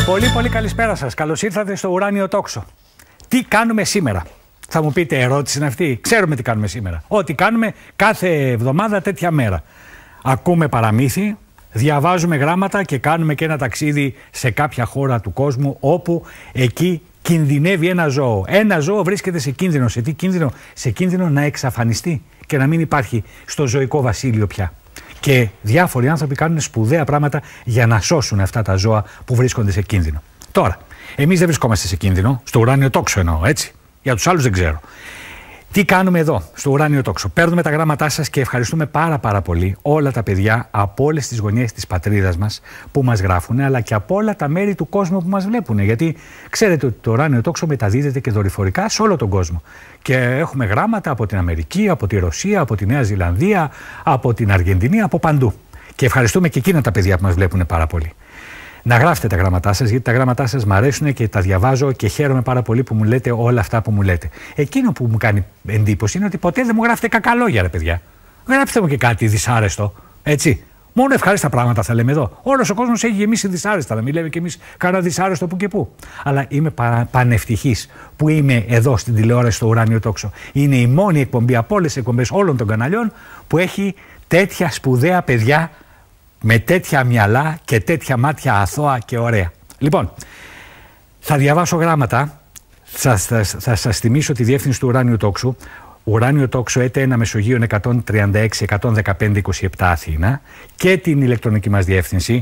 Πολύ καλησπέρα σας. Καλώς ήρθατε στο Ουράνιο Τόξο. Τι κάνουμε σήμερα? Θα μου πείτε, ερώτηση είναι αυτή? Ξέρουμε τι κάνουμε σήμερα. Ό,τι κάνουμε κάθε εβδομάδα τέτοια μέρα. Ακούμε παραμύθι, διαβάζουμε γράμματα και κάνουμε και ένα ταξίδι σε κάποια χώρα του κόσμου όπου εκεί κινδυνεύει ένα ζώο. Ένα ζώο βρίσκεται σε κίνδυνο. Σε τι κίνδυνο? Σε κίνδυνο να εξαφανιστεί και να μην υπάρχει στο ζωικό βασίλειο πια. Και διάφοροι άνθρωποι κάνουν σπουδαία πράγματα για να σώσουν αυτά τα ζώα που βρίσκονται σε κίνδυνο. Τώρα, εμείς δεν βρισκόμαστε σε κίνδυνο, στο Ουράνιο Τόξο εννοώ, έτσι. Για τους άλλους δεν ξέρω. Τι κάνουμε εδώ, στο Ουράνιο Τόξο? Παίρνουμε τα γράμματά σας και ευχαριστούμε πάρα πολύ όλα τα παιδιά από όλες τις γωνιές της πατρίδας μας που μας γράφουν, αλλά και από όλα τα μέρη του κόσμου που μας βλέπουν. Γιατί ξέρετε ότι το Ουράνιο Τόξο μεταδίδεται και δορυφορικά σε όλο τον κόσμο. Και έχουμε γράμματα από την Αμερική, από τη Ρωσία, από τη Νέα Ζηλανδία, από την Αργεντινή, από παντού. Και ευχαριστούμε και εκείνα τα παιδιά που μας βλέπουν πάρα πολύ. Να γράφετε τα γράμματά σας, γιατί τα γράμματά σας μου αρέσουν και τα διαβάζω και χαίρομαι πάρα πολύ που μου λέτε όλα αυτά που μου λέτε. Εκείνο που μου κάνει εντύπωση είναι ότι ποτέ δεν μου γράφετε κακαλόγια, ρε παιδιά. Γράψτε μου και κάτι δυσάρεστο, έτσι. Μόνο ευχάριστα πράγματα θα λέμε εδώ. Όλος ο κόσμος έχει γεμίσει δυσάρεστα, να μην λέμε κι εμείς κανένα δυσάρεστο που και που. Αλλά είμαι πανευτυχής που είμαι εδώ στην τηλεόραση στο Ουράνιο Τόξο. Είναι η μόνη εκπομπή από όλες τις εκπομπές όλων των καναλιών που έχει τέτοια σπουδαία παιδιά με τέτοια μυαλά και τέτοια μάτια αθώα και ωραία. Λοιπόν, θα διαβάσω γράμματα. Θα σας θυμίσω τη διεύθυνση του Ουράνιου Τόξου. Ουράνιο Τόξο ΕΤ1 Μεσογείων 136-115-27 Αθήνα και την ηλεκτρονική μας διεύθυνση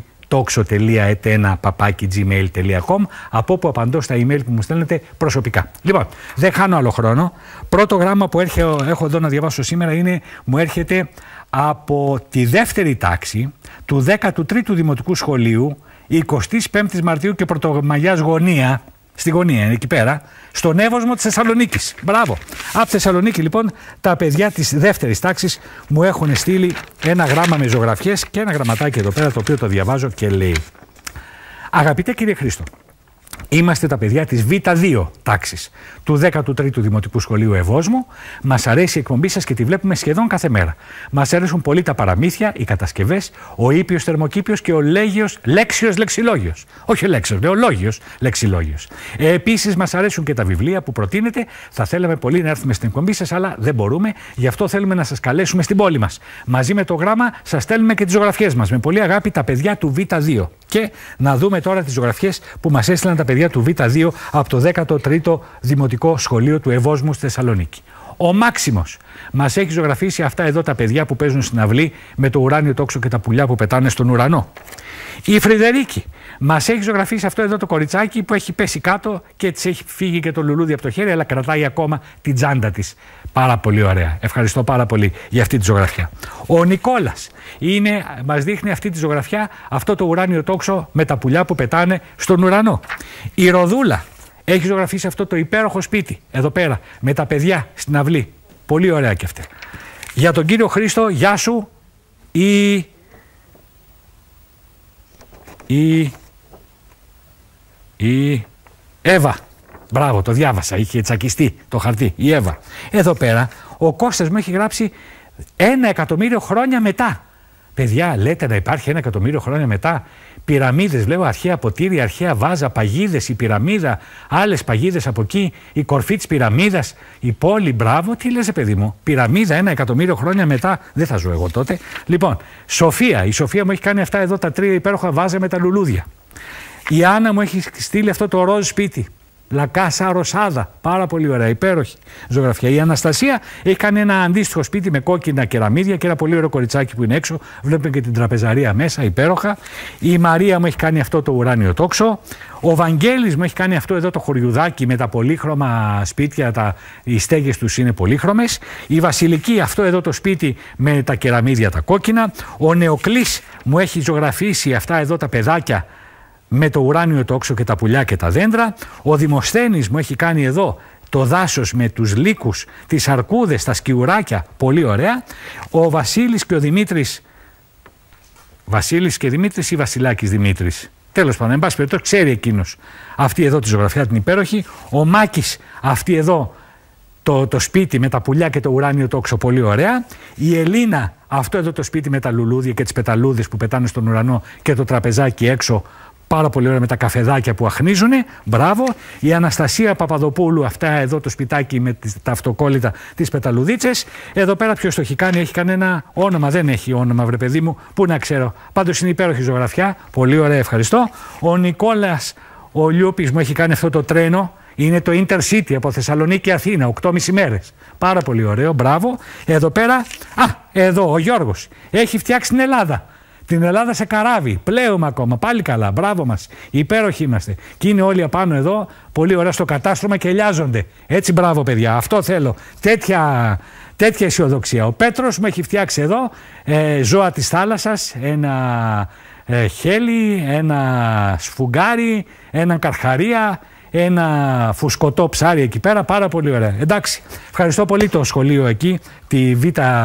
toxo.et1@gmail.com, από όπου απαντώ στα email που μου στέλνετε προσωπικά. Λοιπόν, δεν χάνω άλλο χρόνο. Πρώτο γράμμα που έχω εδώ να διαβάσω σήμερα μου έρχεται από τη δεύτερη τάξη του 13ου Δημοτικού Σχολείου, 25η Μαρτίου και Πρωτομαγιάς Γωνία, στη Γωνία είναι εκεί πέρα, στον Εύωσμο της Θεσσαλονίκης. Μπράβο! Από τη Θεσσαλονίκη λοιπόν τα παιδιά της δεύτερης τάξης μου έχουν στείλει ένα γράμμα με ζωγραφιές και ένα γραμματάκι εδώ πέρα το οποίο το διαβάζω και λέει: Αγαπητέ κύριε Χρήστο, είμαστε τα παιδιά της Β2 τάξης του 13ου Δημοτικού Σχολείου Ευόσμου. Μας αρέσει η εκπομπή σας και τη βλέπουμε σχεδόν κάθε μέρα. Μας αρέσουν πολύ τα παραμύθια, οι κατασκευές, ο ήπιος θερμοκήπιος και ο λέξιος λεξιλόγιος. Όχι ο λέξιος, ο λόγιος λεξιλόγιος. Επίσης μας αρέσουν και τα βιβλία που προτείνετε. Θα θέλαμε πολύ να έρθουμε στην εκπομπή σας, αλλά δεν μπορούμε. Γι' αυτό θέλουμε να σας καλέσουμε στην πόλη μας. Μαζί με το γράμμα σας στέλνουμε και τις ζωγραφιές μας. Με πολύ αγάπη, τα παιδιά του Β2. Και να δούμε τώρα τις ζωγραφιές που μας έστειλαν τα παιδιά του Β2 από το 13ο Δημοτικό Σχολείο του Ευόσμου στη Θεσσαλονίκη. Ο Μάξιμος μας έχει ζωγραφίσει αυτά εδώ τα παιδιά που παίζουν στην αυλή με το Ουράνιο Τόξο και τα πουλιά που πετάνε στον ουρανό. Η Φρυδερίκη μας έχει ζωγραφίσει αυτό εδώ το κοριτσάκι που έχει πέσει κάτω και της έχει φύγει και το λουλούδι από το χέρι, αλλά κρατάει ακόμα την τσάντα της. Πάρα πολύ ωραία. Ευχαριστώ πάρα πολύ για αυτή τη ζωγραφιά. Ο Νικόλας μας δείχνει αυτή τη ζωγραφιά, αυτό το Ουράνιο Τόξο με τα πουλιά που πετάνε στον ουρανό. Η Ροδούλα έχει ζωγραφίσει αυτό το υπέροχο σπίτι εδώ πέρα με τα παιδιά στην αυλή. Πολύ ωραία και αυτή. Για τον κύριο Χρήστο, γεια σου, η Εύα. Μπράβο, το διάβασα, είχε τσακιστεί το χαρτί, η Εύα. Εδώ πέρα ο Κώστας μου έχει γράψει 1.000.000 χρόνια μετά. Παιδιά, λέτε να υπάρχει 1.000.000 χρόνια μετά? Πυραμίδες, βλέπω, αρχαία ποτήρια, αρχαία βάζα, παγίδες, η πυραμίδα, άλλες παγίδες από εκεί, η κορφή της πυραμίδας, η πόλη. Μπράβο, τι λες, παιδί μου? Πυραμίδα 1.000.000 χρόνια μετά, δεν θα ζω εγώ τότε. Λοιπόν, η Σοφία μου έχει κάνει αυτά εδώ τα 3 υπέροχα βάζα με τα λουλούδια. Η Άννα μου έχει στείλει αυτό το ροζ σπίτι. Λακάσα ροσάδα, πάρα πολύ ωραία, υπέροχη ζωγραφιά. Η Αναστασία έχει κάνει ένα αντίστοιχο σπίτι με κόκκινα κεραμίδια και ένα πολύ ωραίο κοριτσάκι που είναι έξω. Βλέπουμε και την τραπεζαρία μέσα, υπέροχα. Η Μαρία μου έχει κάνει αυτό το Ουράνιο Τόξο. Ο Βαγγέλης μου έχει κάνει αυτό εδώ το χωριουδάκι με τα πολύχρωμα σπίτια, οι στέγες τους είναι πολύχρωμες. Η Βασιλική αυτό εδώ το σπίτι με τα κεραμίδια τα κόκκινα. Ο Νεοκλής μου έχει ζωγραφίσει αυτά εδώ τα παιδάκια με το Ουράνιο Τόξο και τα πουλιά και τα δέντρα. Ο Δημοσθένης μου έχει κάνει εδώ το δάσος με τους λύκους, τις αρκούδες, τα σκιουράκια, πολύ ωραία. Ο Βασίλης και ο Δημήτρης, Βασίλης και Δημήτρης ή Βασιλάκης Δημήτρης, τέλος πάντων, εν πάση περιπτώσει ξέρει εκείνος αυτή εδώ τη ζωγραφιά την υπέροχη. Ο Μάκης αυτή εδώ το σπίτι με τα πουλιά και το Ουράνιο Τόξο, πολύ ωραία. Η Ελίνα αυτό εδώ το σπίτι με τα λουλούδια και τις πεταλούδες που πετάνε στον ουρανό και το τραπεζάκι έξω, Πάρα πολύ ωραία με τα καφεδάκια που αχνίζουν. Μπράβο. Η Αναστασία Παπαδοπούλου, αυτά εδώ το σπιτάκι με τα αυτοκόλλητα, τις πεταλουδίτσες. Εδώ πέρα ποιος το έχει κάνει, έχει κανένα όνομα? Δεν έχει όνομα, βρε παιδί μου. Πού να ξέρω. Πάντως είναι υπέροχη ζωγραφιά. Πολύ ωραία, ευχαριστώ. Ο Νικόλας ο Λιούπης μου έχει κάνει αυτό το τρένο. Είναι το Intercity από Θεσσαλονίκη Αθήνα, 8,5 μέρες. Πάρα πολύ ωραίο, μπράβο. Εδώ πέρα, εδώ ο Γιώργος έχει φτιάξει την Ελλάδα. Την Ελλάδα σε καράβι, πλέουμε ακόμα, πάλι καλά, μπράβο μας, υπέροχοι είμαστε. Και είναι όλοι απάνω εδώ, πολύ ωραία στο κατάστρωμα και ελιάζονται. Έτσι, μπράβο παιδιά, αυτό θέλω, τέτοια αισιοδοξία. Ο Πέτρος μου έχει φτιάξει εδώ ζώα της θάλασσας, ένα χέλι, ένα σφουγγάρι, ένα καρχαρία, ένα φουσκωτό ψάρι εκεί πέρα, πάρα πολύ ωραία. Εντάξει, ευχαριστώ πολύ το σχολείο εκεί, τη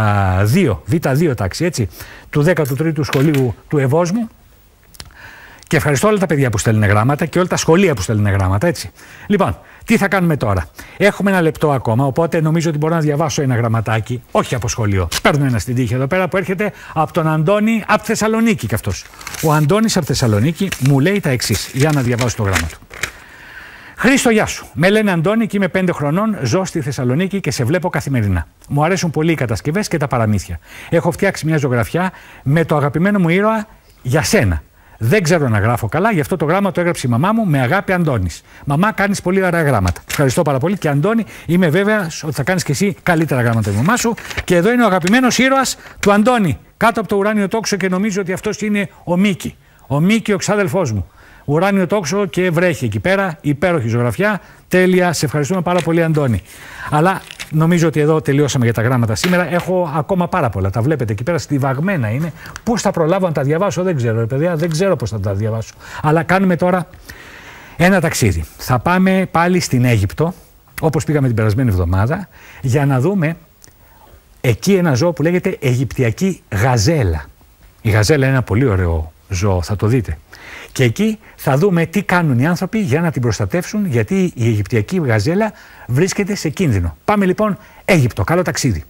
Β2 τάξη, έτσι, του 13ου σχολείου του Ευόσμου. Και ευχαριστώ όλα τα παιδιά που στέλνουν γράμματα και όλα τα σχολεία που στέλνουν γράμματα, έτσι. Λοιπόν, τι θα κάνουμε τώρα? Έχουμε ένα λεπτό ακόμα, οπότε νομίζω ότι μπορώ να διαβάσω ένα γραμματάκι, όχι από σχολείο. Παίρνω ένα στην τύχη εδώ πέρα που έρχεται από τον Αντώνη, από Θεσσαλονίκη κι αυτός. Ο Αντώνης από Θεσσαλονίκη μου λέει τα εξής, για να διαβάσω το γράμμα του. Χρήστο, γεια σου. Με λένε Αντώνη και είμαι 5 χρονών, ζω στη Θεσσαλονίκη και σε βλέπω καθημερινά. Μου αρέσουν πολύ οι κατασκευές και τα παραμύθια. Έχω φτιάξει μια ζωγραφιά με το αγαπημένο μου ήρωα για σένα. Δεν ξέρω να γράφω καλά, γι' αυτό το γράμμα το έγραψε η μαμά μου, με αγάπη Αντώνης. Μαμά, κάνεις πολύ ωραία γράμματα. Ευχαριστώ πάρα πολύ και Αντώνη, είμαι βέβαιος ότι θα κάνεις και εσύ καλύτερα γράμματα η μαμά σου. Και εδώ είναι ο αγαπημένος ήρωας του Αντώνη, κάτω από το ουράνιο τόξο και νομίζω ότι αυτός είναι ο Μίκη. Ο Μίκη, ο ξάδελφός μου. Ουράνιο τόξο και βρέχει εκεί πέρα, υπέροχη ζωγραφιά, τέλεια, σε ευχαριστούμε πάρα πολύ Αντώνη. Αλλά νομίζω ότι εδώ τελειώσαμε για τα γράμματα σήμερα, έχω ακόμα πάρα πολλά, τα βλέπετε εκεί πέρα, στιβαγμένα είναι. Πώς θα προλάβω να τα διαβάσω δεν ξέρω, παιδιά, δεν ξέρω πώς θα τα διαβάσω. Αλλά κάνουμε τώρα ένα ταξίδι. Θα πάμε πάλι στην Αίγυπτο, όπως πήγαμε την περασμένη εβδομάδα, για να δούμε εκεί ένα ζώο που λέγεται Αιγυπτιακή γαζέλα. Η γαζέλα είναι ένα πολύ ωραίο ζώο, θα το δείτε. Και εκεί θα δούμε τι κάνουν οι άνθρωποι για να την προστατεύσουν, γιατί η Αιγυπτιακή γαζέλα βρίσκεται σε κίνδυνο. Πάμε λοιπόν Αίγυπτο. Καλό ταξίδι.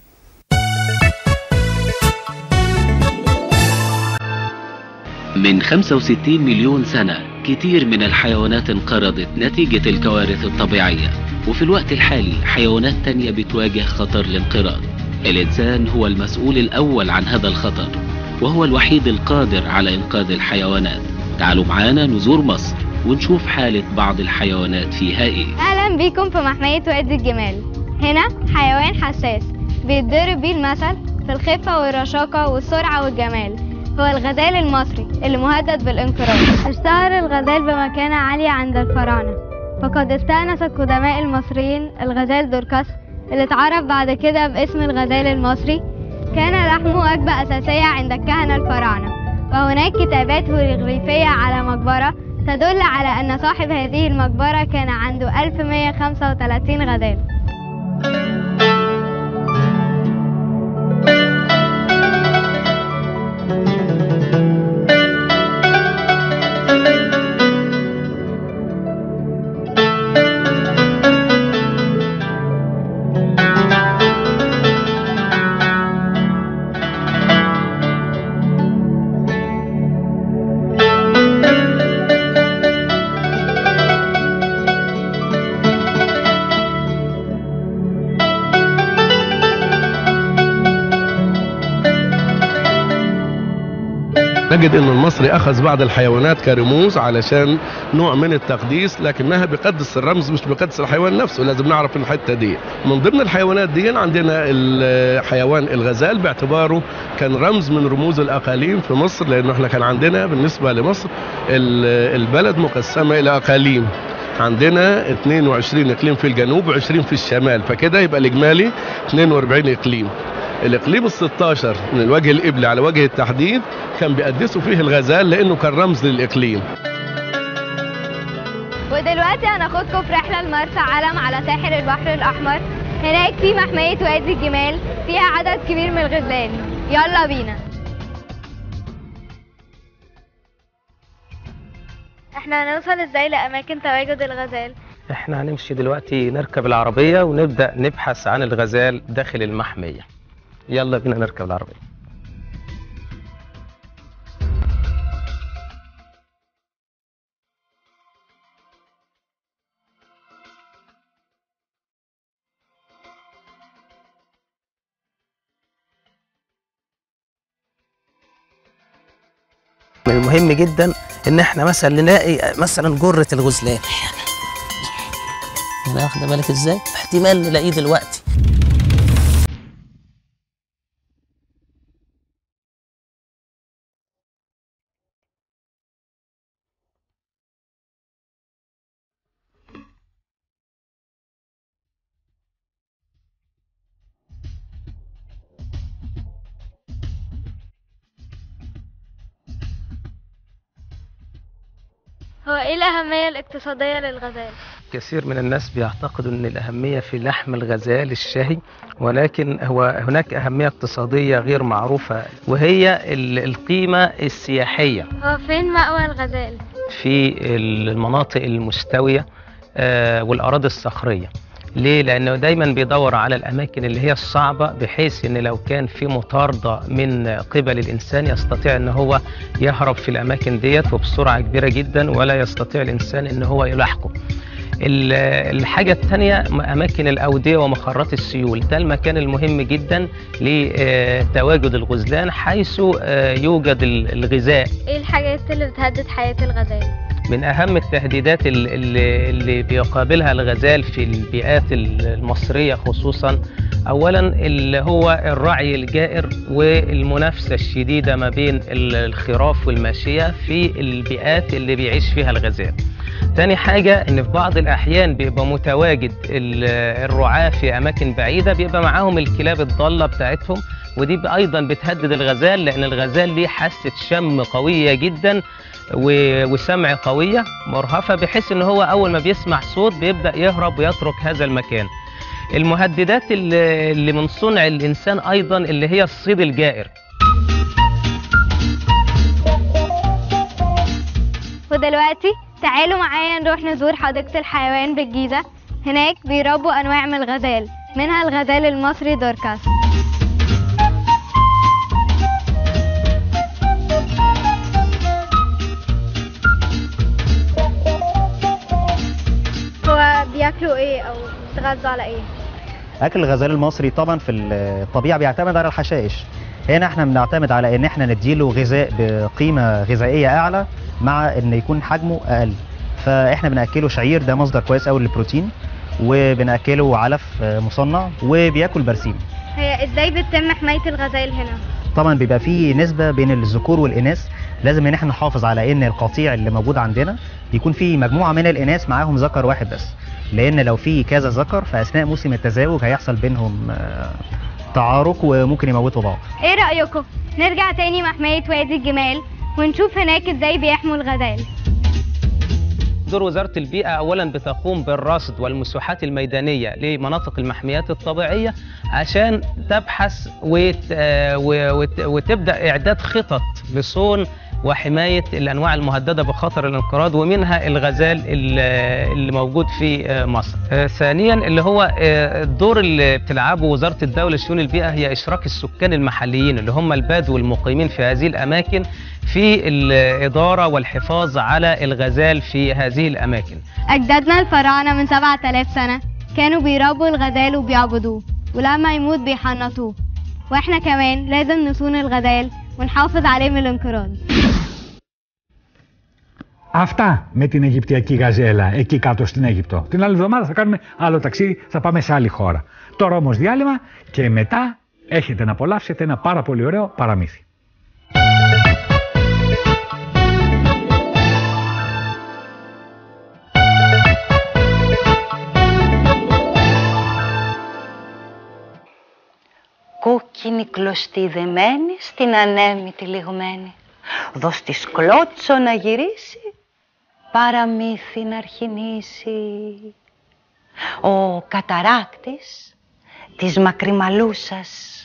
من 65 مليون سنة كتير من الحيوانات انقرضت نتيجة الكوارث الطبيعية، وفي الوقت الحالي حيوانات تانية بتواجه خطر الانقراض. الإنسان هو المسؤول الأول عن هذا الخطر، وهو الوحيد القادر على إنقاذ الحيوانات. تعالوا معانا نزور مصر ونشوف حالة بعض الحيوانات فيها ايه. اهلا بيكم في محمية وادي الجمال. هنا حيوان حساس بيتضرب بيه المثل في الخفة والرشاقة والسرعة والجمال، هو الغزال المصري اللي مهدد بالانقراض. اشتهر الغزال بمكانة عالية عند الفراعنة، فقد استأنس القدماء المصريين الغزال دوركاس اللي اتعرف بعد كده باسم الغزال المصري. كان لحمه وجبة أساسية عند الكهنة الفراعنة، وهناك كتابات هيروغليفية على مقبرة تدل على أن صاحب هذه المقبرة كان عنده 1135 غزال. نجد ان المصري اخذ بعض الحيوانات كرموز علشان نوع من التقديس، لكنها بيقدس الرمز مش بيقدس الحيوان نفسه. لازم نعرف الحته دي. من ضمن الحيوانات دي عندنا الحيوان الغزال، باعتباره كان رمز من رموز الاقاليم في مصر، لانه احنا كان عندنا بالنسبه لمصر البلد مقسمه الى اقاليم. عندنا 22 اقليم في الجنوب و20 في الشمال، فكده يبقى الاجمالي 42 اقليم. الاقليم ال16 من الوجه القبلي على وجه التحديد كان بيقدسوا فيه الغزال لانه كان رمز للاقليم. ودلوقتي هناخدكم في رحله لمرسى علم على ساحل البحر الاحمر. هناك في محميه وادي الجمال فيها عدد كبير من الغزلان. يلا بينا. احنا هنوصل ازاي لاماكن تواجد الغزال؟ احنا هنمشي دلوقتي نركب العربيه ونبدا نبحث عن الغزال داخل المحميه. يلا بينا نركب العربيه. من المهم جدا ان احنا مثلا نلاقي مثلا جرة الغزلان هنا، واخده بالك ازاي؟ احتمال نلاقيه دلوقتي. هو ايه الأهمية الاقتصادية للغزال؟ كثير من الناس بيعتقدوا ان الاهميه في لحم الغزال الشهي، ولكن هناك اهميه اقتصاديه غير معروفه، وهي القيمه السياحيه. هو فين مأوى الغزال؟ في المناطق المستويه والاراضي الصخريه. ليه؟ لأنه دايما بيدور على الأماكن اللي هي الصعبة، بحيث إن لو كان في مطاردة من قبل الإنسان يستطيع إن هو يهرب في الأماكن ديت وبسرعة كبيرة جدا، ولا يستطيع الإنسان إن هو يلاحقه. الحاجة الثانية أماكن الأودية ومخرات السيول، ده المكان المهم جدا لتواجد الغزلان، حيث يوجد الغذاء. ايه الحاجات اللي بتهدد حياة الغزال؟ من أهم التهديدات اللي بيقابلها الغزال في البيئات المصرية خصوصا، أولا اللي هو الرعي الجائر والمنافسة الشديدة ما بين الخراف والماشية في البيئات اللي بيعيش فيها الغزال. تاني حاجة إن في بعض الأحيان بيبقى متواجد الرعاة في أماكن بعيدة، بيبقى معاهم الكلاب الضالة بتاعتهم، ودي أيضا بتهدد الغزال، لأن الغزال ليه حاسة شم قوية جدا وسمع قوية مرهفة، بحيث ان هو اول ما بيسمع صوت بيبدأ يهرب ويترك هذا المكان. المهددات اللي من صنع الانسان ايضا اللي هي الصيد الجائر. ودلوقتي تعالوا معايا نروح نزور حديقة الحيوان بالجيزة. هناك بيربوا انواع من الغزال، منها الغزال المصري دوركاس. بياكلوا ايه او بيتغذوا على ايه؟ اكل الغزال المصري طبعا في الطبيعه بيعتمد على الحشائش. هنا احنا بنعتمد على ان احنا نديله غذاء بقيمه غذائيه اعلى مع ان يكون حجمه اقل. فاحنا بناكله شعير، ده مصدر كويس قوي للبروتين، وبناكله علف مصنع، وبياكل برسيم. هي ازاي بتتم حمايه الغزال هنا؟ طبعا بيبقى في نسبه بين الذكور والاناث، لازم ان احنا نحافظ على ان القطيع اللي موجود عندنا يكون فيه مجموعه من الاناث معاهم ذكر واحد بس، لان لو في كذا ذكر فاثناء موسم التزاوج هيحصل بينهم تعارك وممكن يموتوا بعض. ايه رايكم نرجع تاني محميه وادي الجمال ونشوف هناك ازاي بيحموا الغزال؟ دور وزارة البيئة أولا بتقوم بالرصد والمساحات الميدانية لمناطق المحميات الطبيعية عشان تبحث وتبدأ إعداد خطط لصون وحماية الأنواع المهددة بخطر الانقراض، ومنها الغزال اللي موجود في مصر. ثانيا اللي هو الدور اللي بتلعبه وزارة الدولة لشؤون البيئة هي إشراك السكان المحليين اللي هم البدو والمقيمين في هذه الأماكن في الإدارة والحفاظ على الغزال في هذه الأماكن. أجدادنا الفراعنة من 7000 سنة كانوا بيربوا الغزال وبيعبدوه، ولما يموت بيحنطوه، وإحنا كمان لازم نصون الغزال ونحافظ عليه من الانقراض. Αυτά με την Αιγυπτιακή γαζέλα εκεί κάτω στην Αίγυπτο. Την άλλη εβδομάδα θα κάνουμε άλλο ταξίδι, θα πάμε σε άλλη χώρα. Τώρα όμως διάλειμμα και μετά έχετε να απολαύσετε ένα πάρα πολύ ωραίο παραμύθι. Κόκκινη κλωστή δεμένη στην ανέμη λιγμένη. Δώσ' της κλώτσο να γυρίσει, παραμύθι να αρχινήσει. Ο καταράκτης της μακριμαλούσας.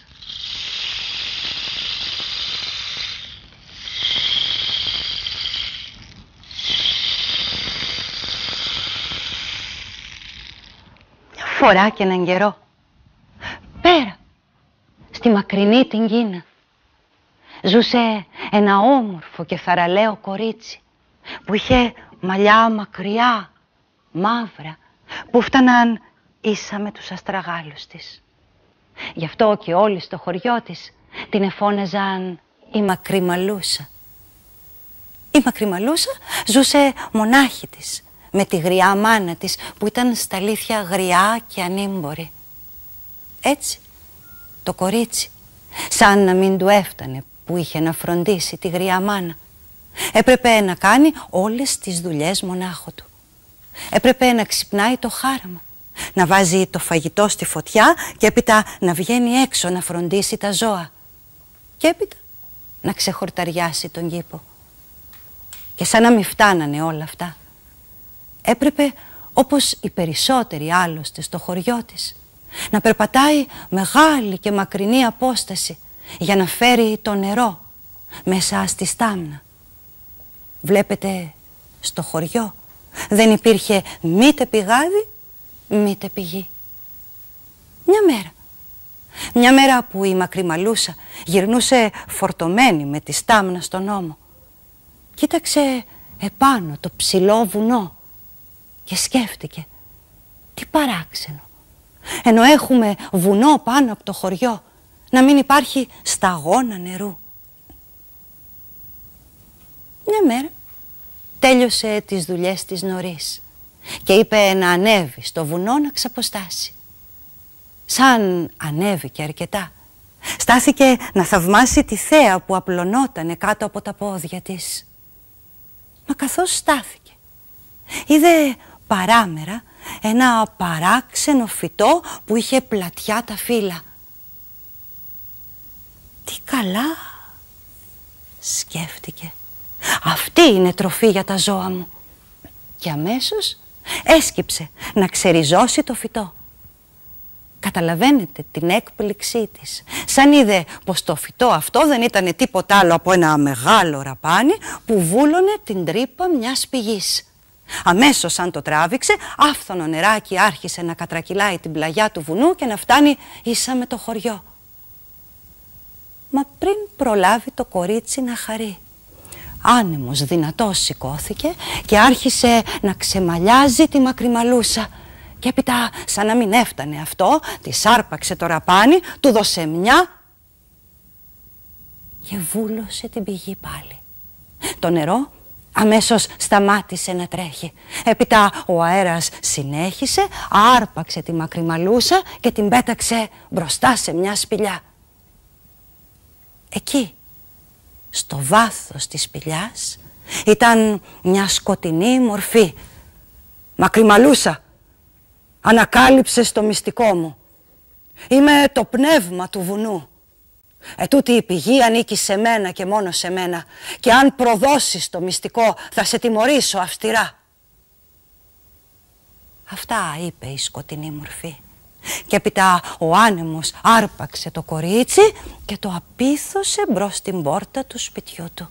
Μια φορά και έναν καιρό, πέρα στη μακρινή την Κίνα, ζούσε ένα όμορφο και θαραλέο κορίτσι που είχε μαλλιά μακριά, μαύρα, που φτάναν ίσα με τους αστραγάλους της. Γι' αυτό και όλοι στο χωριό της την εφώναζαν η Μακριμαλούσα. Η Μακρυμαλούσα ζούσε μονάχη της, με τη γριά μάνα της που ήταν στα αλήθεια γριά και ανήμπορη. Έτσι, το κορίτσι, σαν να μην του έφτανε που είχε να φροντίσει τη γριά μάνα, έπρεπε να κάνει όλες τις δουλειές μονάχο του. Έπρεπε να ξυπνάει το χάραμα, να βάζει το φαγητό στη φωτιά και έπειτα να βγαίνει έξω να φροντίσει τα ζώα και έπειτα να ξεχορταριάσει τον κήπο. Και σαν να μην φτάνανε όλα αυτά, έπρεπε, όπως οι περισσότεροι άλλωστε στο χωριό της, να περπατάει μεγάλη και μακρινή απόσταση για να φέρει το νερό μέσα στη στάμνα. Βλέπετε, στο χωριό δεν υπήρχε μήτε πηγάδι, μήτε πηγή. Μια μέρα που η Μακρυμαλούσα γυρνούσε φορτωμένη με τη στάμνα στον ώμο, κοίταξε επάνω το ψηλό βουνό και σκέφτηκε, τι παράξενο, ενώ έχουμε βουνό πάνω από το χωριό, να μην υπάρχει σταγόνα νερού. Μια μέρα τέλειωσε τις δουλειές της νωρίς και είπε να ανέβει στο βουνό να ξαποστάσει. Σαν ανέβηκε αρκετά, στάθηκε να θαυμάσει τη θέα που απλωνότανε κάτω από τα πόδια της. Μα καθώς στάθηκε, είδε παράμερα ένα παράξενο φυτό που είχε πλατιά τα φύλλα. Τι καλά, σκέφτηκε, αυτή είναι τροφή για τα ζώα μου. Και αμέσως έσκυψε να ξεριζώσει το φυτό. Καταλαβαίνετε την έκπληξή της, σαν είδε πως το φυτό αυτό δεν ήταν τίποτα άλλο από ένα μεγάλο ραπάνι που βούλωνε την τρύπα μιας πηγής. Αμέσως σαν το τράβηξε, άφθονο νεράκι άρχισε να κατρακυλάει την πλαγιά του βουνού και να φτάνει ίσα με το χωριό. Μα πριν προλάβει το κορίτσι να χαρεί, άνεμος δυνατός σηκώθηκε και άρχισε να ξεμαλιάζει τη Μακρυμαλούσα. Και έπειτα, σαν να μην έφτανε αυτό, της άρπαξε το ραπάνι, του δώσε μια και βούλωσε την πηγή πάλι. Το νερό αμέσως σταμάτησε να τρέχει. Έπειτα ο αέρας συνέχισε, άρπαξε τη Μακρυμαλούσα και την πέταξε μπροστά σε μια σπηλιά. Εκεί, στο βάθος της σπηλιάς, ήταν μια σκοτεινή μορφή. «Μακρυμαλούσα, ανακάλυψες το μυστικό μου. Είμαι το πνεύμα του βουνού. Ετούτη η πηγή ανήκει σε μένα και μόνο σε μένα. Και αν προδώσεις το μυστικό θα σε τιμωρήσω αυστηρά». Αυτά είπε η σκοτεινή μορφή. Και έπειτα ο άνεμος άρπαξε το κορίτσι και το απίθωσε μπρος στην πόρτα του σπιτιού του.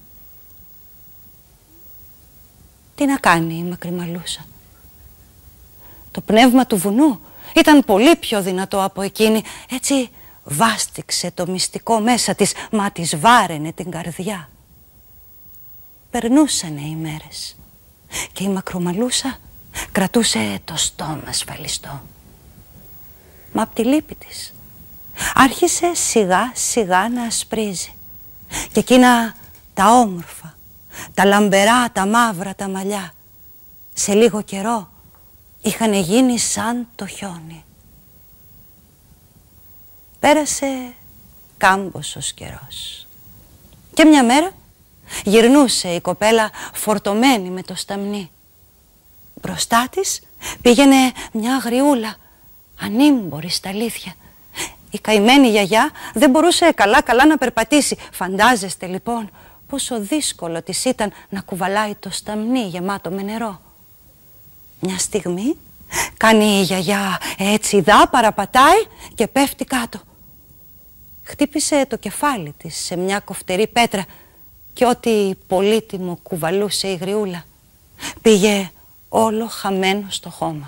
Τι να κάνει η Μακρυμαλούσα? Το πνεύμα του βουνού ήταν πολύ πιο δυνατό από εκείνη. Έτσι βάστηξε το μυστικό μέσα της, μα της βάραινε την καρδιά. Περνούσανε οι μέρες και η Μακρυμαλούσα κρατούσε το στόμα ασφαλιστό. Μα απ' τη λύπη της άρχισε σιγά σιγά να ασπρίζει. Και εκείνα τα όμορφα, τα λαμπερά, τα μαύρα τα μαλλιά, σε λίγο καιρό είχαν γίνει σαν το χιόνι. Πέρασε κάμποσος καιρός και μια μέρα γυρνούσε η κοπέλα φορτωμένη με το σταμνί. Μπροστά της πήγαινε μια αγριούλα, ανήμπορη στα αλήθεια. Η καημένη γιαγιά δεν μπορούσε καλά να περπατήσει. Φαντάζεστε λοιπόν πόσο δύσκολο της ήταν να κουβαλάει το σταμνί γεμάτο με νερό. Μια στιγμή κάνει η γιαγιά έτσι, παραπατάει και πέφτει κάτω. Χτύπησε το κεφάλι της σε μια κοφτερή πέτρα και ό,τι πολύτιμο κουβαλούσε η γριούλα πήγε όλο χαμένο στο χώμα.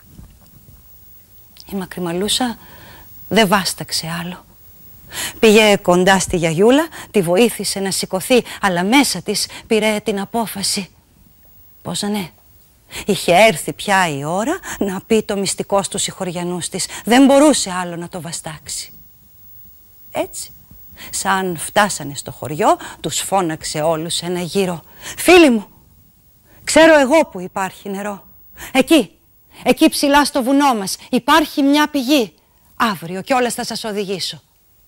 Η Μακρυμαλούσα δεν βάσταξε άλλο. Πήγε κοντά στη γιαγιούλα, τη βοήθησε να σηκωθεί, αλλά μέσα της πήρε την απόφαση. Πώς ναι, είχε έρθει πια η ώρα να πει το μυστικό στους συγχωριανούς της. Δεν μπορούσε άλλο να το βαστάξει. Έτσι Σαν φτάσανε στο χωριό, τους φώναξε όλους ένα γύρο. «Φίλοι μου, ξέρω εγώ που υπάρχει νερό. Εκεί ψηλά στο βουνό μας υπάρχει μια πηγή. Αύριο κιόλας θα σας οδηγήσω».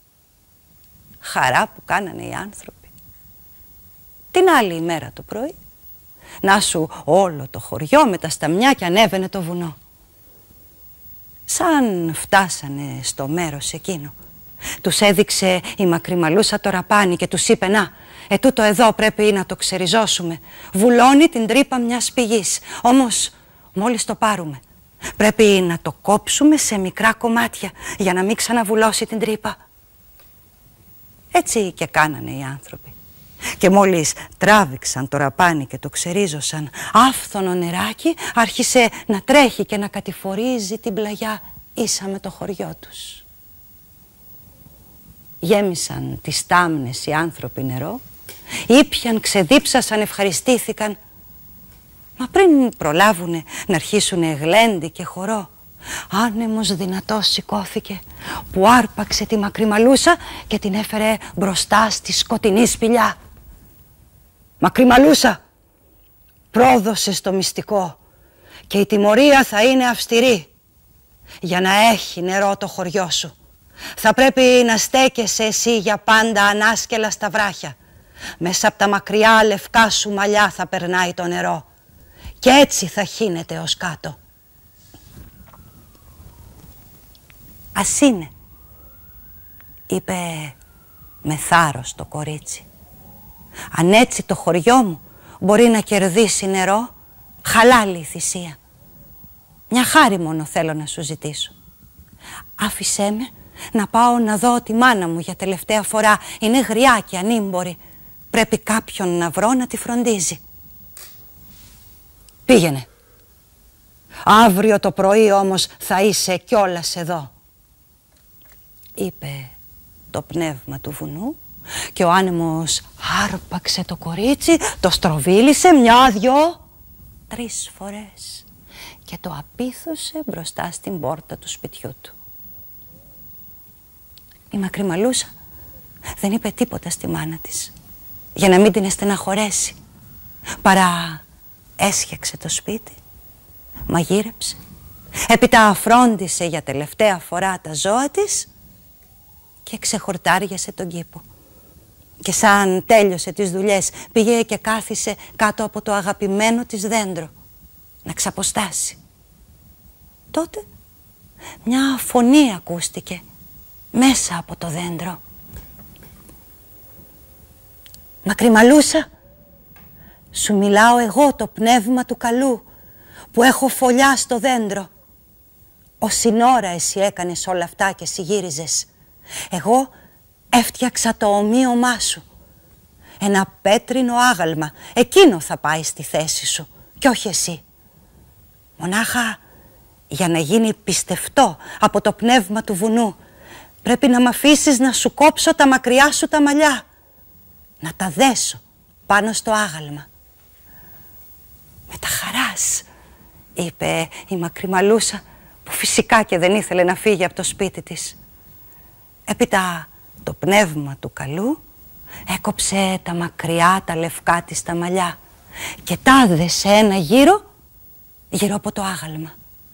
Χαρά που κάνανε οι άνθρωποι. Την άλλη ημέρα το πρωί, να σου όλο το χωριό με τα σταμιά και ανέβαινε το βουνό. Σαν φτάσανε στο μέρος εκείνο, τους έδειξε η Μακρυμαλούσα το ραπάνι και τους είπε «Να, τούτο εδώ πρέπει να το ξεριζώσουμε. Βουλώνει την τρύπα μιας πηγής. Όμως μόλις το πάρουμε πρέπει να το κόψουμε σε μικρά κομμάτια για να μην ξαναβουλώσει την τρύπα». Έτσι και κάνανε οι άνθρωποι. Και μόλις τράβηξαν το ραπάνι και το ξερίζωσαν, άφθονο νεράκι άρχισε να τρέχει και να κατηφορίζει την πλαγιά ίσα με το χωριό τους. Γέμισαν τις στάμνες οι άνθρωποι νερό, ήπιαν, ξεδίψασαν, ευχαριστήθηκαν. Μα πριν προλάβουνε να αρχίσουνε γλέντι και χορό, άνεμος δυνατός σηκώθηκε που άρπαξε τη Μακρυμαλούσα και την έφερε μπροστά στη σκοτεινή σπηλιά. «Μακρυμαλούσα, πρόδωσες το μυστικό και η τιμωρία θα είναι αυστηρή. Για να έχει νερό το χωριό σου θα πρέπει να στέκεσαι εσύ για πάντα ανάσκελα στα βράχια. Μέσα από τα μακριά λευκά σου μαλλιά θα περνάει το νερό και έτσι θα χύνεται ως κάτω». «Ας είναι», είπε με θάρρος το κορίτσι. «Αν έτσι το χωριό μου μπορεί να κερδίσει νερό, χαλάλη η θυσία. Μια χάρη μόνο θέλω να σου ζητήσω. Άφησέ με να πάω να δω τη μάνα μου για τελευταία φορά. Είναι γριά και ανήμπορη. Πρέπει κάποιον να βρω να τη φροντίζει». «Πήγαινε. Αύριο το πρωί όμως θα είσαι κιόλας εδώ», είπε το πνεύμα του βουνού, και ο άνεμος άρπαξε το κορίτσι, το στροβίλησε 1, 2, 3 φορές και το απίθωσε μπροστά στην πόρτα του σπιτιού του. Η Μακρυμαλούσα δεν είπε τίποτα στη μάνα της για να μην την στεναχωρέσει, παρά έσχεξε το σπίτι, μαγείρεψε, έπειτα φρόντισε για τελευταία φορά τα ζώα της και ξεχορτάριασε τον κήπο. Και σαν τέλειωσε τις δουλειές πήγε και κάθισε κάτω από το αγαπημένο της δέντρο να ξαποστάσει. Τότε μια φωνή ακούστηκε μέσα από το δέντρο. «Μακρυμαλούσα, σου μιλάω εγώ, το πνεύμα του καλού, που έχω φωλιά στο δέντρο. Όση ώρα εσύ έκανες όλα αυτά και συγύριζες, εγώ έφτιαξα το ομοίωμά σου. Ένα πέτρινο άγαλμα, εκείνο θα πάει στη θέση σου κι όχι εσύ. Μονάχα για να γίνει πιστευτό από το πνεύμα του βουνού, πρέπει να μ' αφήσεις να σου κόψω τα μακριά σου τα μαλλιά, να τα δέσω πάνω στο άγαλμα». «Με τα χαράς», είπε η Μακρυμαλούσα, που φυσικά και δεν ήθελε να φύγει από το σπίτι της. Έπειτα το πνεύμα του καλού έκοψε τα μακριά τα λευκά της τα μαλλιά και τα δέσε ένα γύρο από το άγαλμα.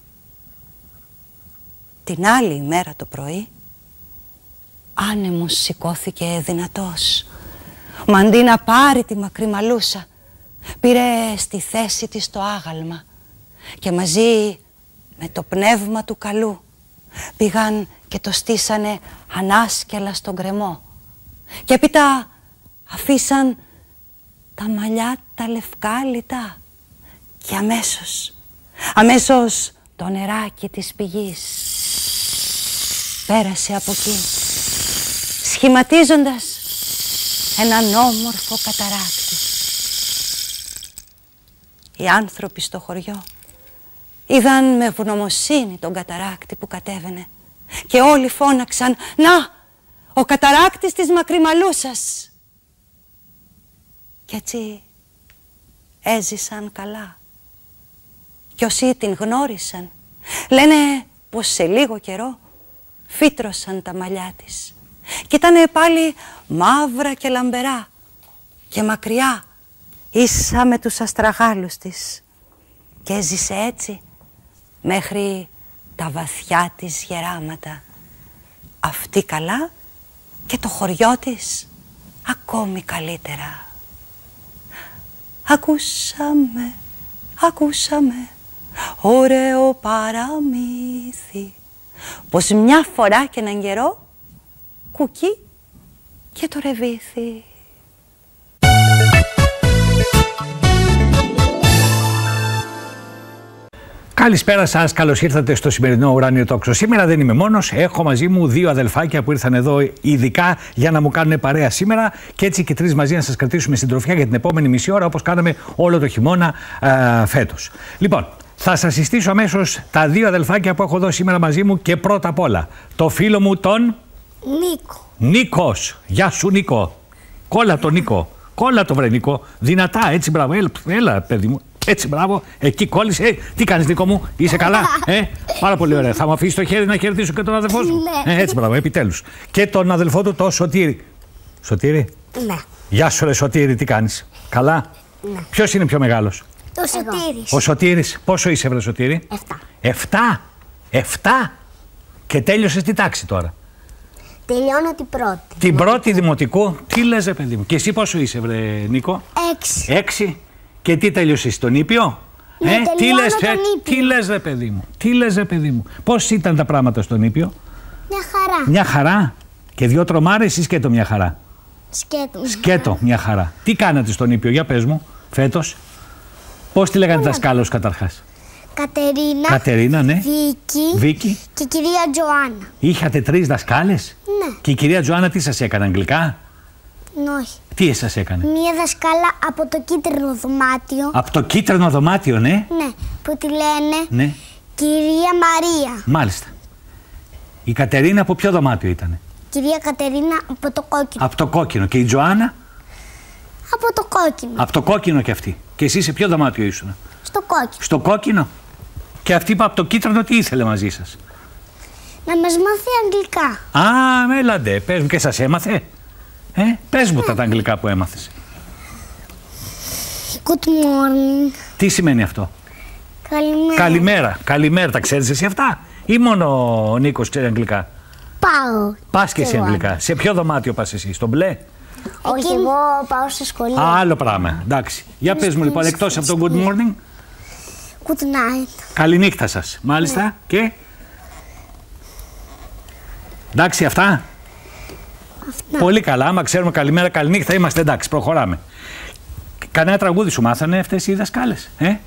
Την άλλη μέρα το πρωί άνεμος σηκώθηκε δυνατός. Μα αντί να πάρει τη Μακρυμαλούσα, πήρε στη θέση της το άγαλμα και μαζί με το πνεύμα του καλού πήγαν και το στήσανε ανάσκελα στον κρεμό και έπειτα αφήσαν τα μαλλιά τα λευκά λιτά και αμέσως το νεράκι της πηγής πέρασε από εκεί, σχηματίζοντας έναν όμορφο καταράκτη. Οι άνθρωποι στο χωριό είδαν με ευγνωμοσύνη τον καταράκτη που κατέβαινε και όλοι φώναξαν «Να, ο καταράκτης της Μακρυμαλούσας!» Κι έτσι έζησαν καλά. Κι όσοι την γνώρισαν λένε πως σε λίγο καιρό φύτρωσαν τα μαλλιά της Και ήταν πάλι μαύρα και λαμπερά και μακριά, ίσα με τους αστραγάλους της. Και έζησε έτσι μέχρι τα βαθιά της γεράματα. Αυτή καλά και το χωριό της ακόμη καλύτερα. Ακούσαμε ωραίο παραμύθι, πως μια φορά και έναν καιρό κουκί και το ρεβίθι. Καλησπέρα σας, καλώς ήρθατε στο σημερινό Ουράνιο Τόξο. Σήμερα δεν είμαι μόνος, έχω μαζί μου δύο αδελφάκια που ήρθαν εδώ ειδικά για να μου κάνουν παρέα σήμερα και έτσι και τρεις μαζί να σας κρατήσουμε συντροφιά για την επόμενη μισή ώρα όπως κάναμε όλο το χειμώνα φέτος. Λοιπόν, θα σας συστήσω αμέσως τα δύο αδελφάκια που έχω εδώ σήμερα μαζί μου και πρώτα απ' όλα το φίλο μου τον Νίκο. Νίκος. Γεια σου Νίκο. Κόλλα το Νίκο. Κόλλα το βρε Νίκο. Δυνατά, έτσι μπράβο. Έλα παιδί μου. Έτσι, μπράβο, εκεί κόλλησε. Τι κάνεις Νίκο μου, είσαι καλά? Πάρα πολύ ωραία. Θα μου αφήσεις το χέρι να χαιρετήσω και τον αδελφό σου? Ναι. Έτσι, μπράβο, επιτέλους. Και τον αδελφό του, το Σωτήρη. Σωτήρη. Ναι. Γεια σου, ρε Σωτήρη, τι κάνεις? Καλά. Ναι. Ποιος είναι πιο μεγάλος? Το Σωτήρης. Ο Σωτήρης. Πόσο είσαι, βρε Σωτήρη? 7. 7. Και τέλειωσες τι τάξη τώρα? Τελειώνω την πρώτη. Την πρώτη δημοτικού. Τι λες, ρε παιδί μου? Και εσύ πόσο είσαι, βρε Νίκο? 6. 6. Και τι τέλειωσες, στον Ήπιο? Τι λες ρε παιδί μου? Τι λες ρε παιδί μου? Πώς ήταν τα πράγματα στον Ήπιο? Μια χαρά. Μια χαρά. Και δύο τρομάρες ή σκέτο μια χαρά? Σκέτο μια χαρά. Τι κάνατε στον Ήπιο, για πες μου, φέτος? Πώς τη λέγανε δασκάλος καταρχάς? Κατερίνα, ναι. Βίκη και κυρία Τζοάννα. Είχατε 3 δασκάλες? Ναι. Και η κυρία Τζοάννα τι σας έκανε, αγγλικά? Όχι. Τι σας έκανε? Μία δασκάλα από το κίτρινο δωμάτιο. Από το κίτρινο δωμάτιο, ναι. Ναι, που τη λένε Ναι. κυρία Μαρία. Μάλιστα. Η Κατερίνα από ποιο δωμάτιο ήτανε? Κυρία Κατερίνα από το κόκκινο. Από το κόκκινο. Και η Τζοάννα? Από το κόκκινο. Από το κόκκινο και αυτή. Και εσύ σε ποιο δωμάτιο ήσουν? Στο κόκκινο. Στο κόκκινο. Και αυτή που από το κίτρινο τι ήθελε μαζί σας? Να μας μάθει αγγλικά. Α, έλαντε, πες μου, και σας έμαθε? Πες μου τα αγγλικά που έμαθες. Good morning. Τι σημαίνει αυτό? Καλημέρα. Καλημέρα. Καλημέρα, τα ξέρεις εσύ αυτά? Ή μόνο ο Νίκος ξέρει αγγλικά? Πάω. Πας και εσύ αγγλικά. Σε ποιο δωμάτιο πας εσύ, στο μπλε? Όχι, εγώ πάω στο σχολείο. Άλλο πράγμα, εντάξει. Για πες μου λοιπόν, εκτός από το good morning. Good night. Καληνύχτα σας, μάλιστα. Ναι. Και εντάξει αυτά. Πολύ καλά, άμα ξέρουμε καλημέρα, καληνύχτα, είμαστε εντάξει, προχωράμε. Κανένα τραγούδι σου μάθανε αυτές οι δασκάλες?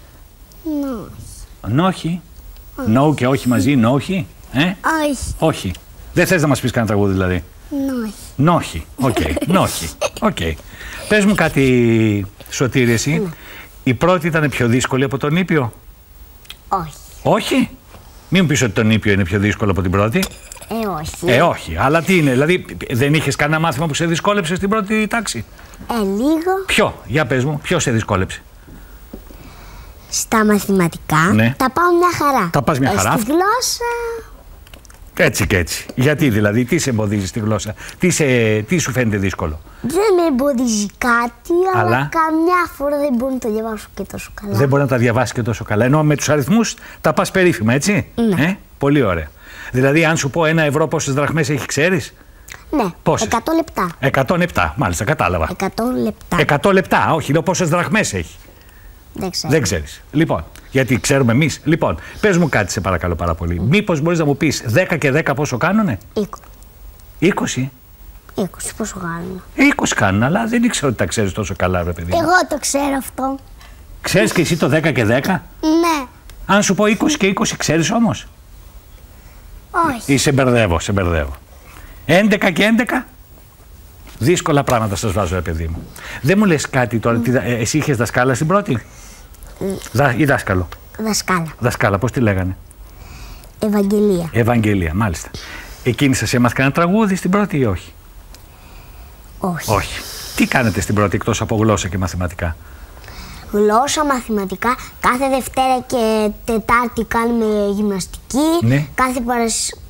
Νόχι. Νο και όχι μαζί, νόχι. Όχι. Όχι. Δεν θες να μας πεις κανένα τραγούδι δηλαδή? Νόχι. Οκ. Νόχι. Οκ. Πες μου κάτι, Σωτήρη, εσύ. Η πρώτη ήταν πιο δύσκολη από τον Ήπιο? Όχι. Όχι. Μην μου πεις ότι τον Ήπιο είναι πιο δύσκολο από την πρώτη. Όχι. Όχι. Αλλά τι είναι, δηλαδή δεν είχες κανένα μάθημα που σε δυσκόλεψε στην πρώτη τάξη? Λίγο. Ποιο, για πες μου, ποιο σε δυσκόλεψε? Στα μαθηματικά Ναι. τα πάω μια χαρά. Τα πας μια χαρά. Στη γλώσσα. Έτσι και έτσι. Γιατί δηλαδή, τι σε εμποδίζει στη γλώσσα, τι σου φαίνεται δύσκολο? Δεν με εμποδίζει κάτι, αλλά καμιά φορά δεν μπορώ να το διαβάσω και τόσο καλά. Δεν μπορεί να τα διαβάσει και τόσο καλά. Ενώ με τους αριθμούς τα πας περίφημα, έτσι. Ναι. Πολύ ωραία. Δηλαδή, αν σου πω 1 ευρώ πόσες δραχμές έχει, ξέρεις? Ναι. Πόσες? 100 λεπτά. 107, μάλιστα, κατάλαβα. 100 λεπτά. 100 λεπτά, όχι, λέω πόσες δραχμές έχει. Δεν ξέρω. Δεν ξέρεις. Λοιπόν, γιατί ξέρουμε εμείς. Λοιπόν, πες μου κάτι, σε παρακαλώ πάρα πολύ. Μήπως μπορείς να μου πεις 10 και 10 πόσο κάνουνε? 20. 20. Πόσο κάνουν? 20 κάνουν, αλλά δεν ήξερα ότι τα ξέρεις τόσο καλά, ρε παιδί. Εγώ το ξέρω αυτό. Ξέρεις και εσύ το 10 και 10? Ναι. Αν σου πω 20 και 20, ξέρεις όμως? Όχι. Ή σε μπερδεύω, σε μπερδεύω. 11 και 11? Δύσκολα πράγματα σας βάζω, ρε παιδί μου. Δεν μου λες κάτι τώρα, εσύ είχες δασκάλα στην πρώτη? Ή δάσκαλο? Δασκάλα. Δασκάλα, πώς τη λέγανε? Ευαγγελία. Ευαγγελία, μάλιστα. Εκείνη σας έμαθε κανένα τραγούδι στην πρώτη ή όχι? Όχι. Όχι. Τι κάνετε στην πρώτη εκτός από γλώσσα και μαθηματικά? Γλώσσα, μαθηματικά. Κάθε Δευτέρα και Τετάρτη κάνουμε γυμναστική. Ναι.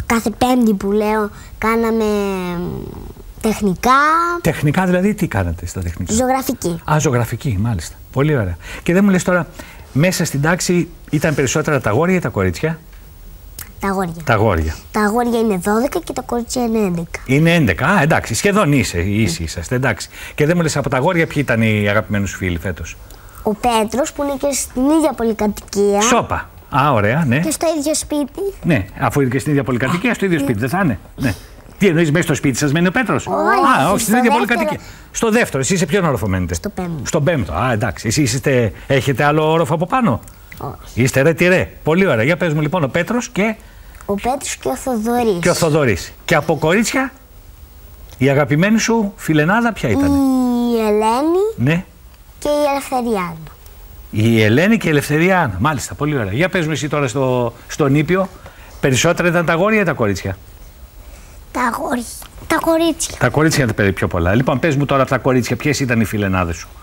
κάθε Πέμπτη που λέω κάναμε τεχνικά. Τεχνικά δηλαδή τι κάνατε στα τεχνικά? Ζωγραφική. Α, ζωγραφική, μάλιστα. Πολύ ωραία. Και δεν μου λες τώρα, μέσα στην τάξη ήταν περισσότερα τα αγόρια ή τα κορίτσια? Τα αγόρια. Τα αγόρια. Τα αγόρια είναι 12 και τα κορίτσια είναι 11. Είναι 11. Α, εντάξει, σχεδόν ίσοι είσαστε. Εντάξει. Και δεν μου λες από τα αγόρια ποιοι ήταν οι αγαπημένους φίλοι φέτος? Ο Πέτρος που είναι και στην ίδια πολυκατοικία. Σόπα. Α, ωραία, ναι. Και στο ίδιο σπίτι. Ναι, αφού είναι και στην ίδια πολυκατοικία, στο ίδιο σπίτι δεν θα είναι? Ναι. Τι εννοείς, μέσα στο σπίτι σας μένει ο Πέτρος? Όχι, όχι, στην ίδια πολυκατοικία. Στο δεύτερο, εσείς σε ποιον όροφο μένετε? Στο πέμπτο. Στον πέμπτο. Α, εντάξει. Εσείς έχετε άλλο όροφο από πάνω? Όχι. Είστε ρε τι ρε. Πολύ ωραία. Για πες μου λοιπόν, ο Πέτρος και. Ο Πέτρος και ο Θοδωρής. Και ο Θοδωρής. Και από κορίτσια, η αγαπημένη σου φιλενάδα ποια ήταν? Η Ελένη, Ναι. και η Ελευθεριάνα. Η Ελένη και η Ελευθεριάνα. Μάλιστα, πολύ ωραία. Για πες μου εσύ τώρα στον Ήπιο, περισσότερα ήταν τα αγόρια ή τα κορίτσια? Τα αγόρια. Τα κορίτσια. Τα κορίτσια ήταν πιο πολλά. Λοιπόν, πες μου τώρα από τα κορίτσια, ποιες ήταν οι φιλενάδες σου?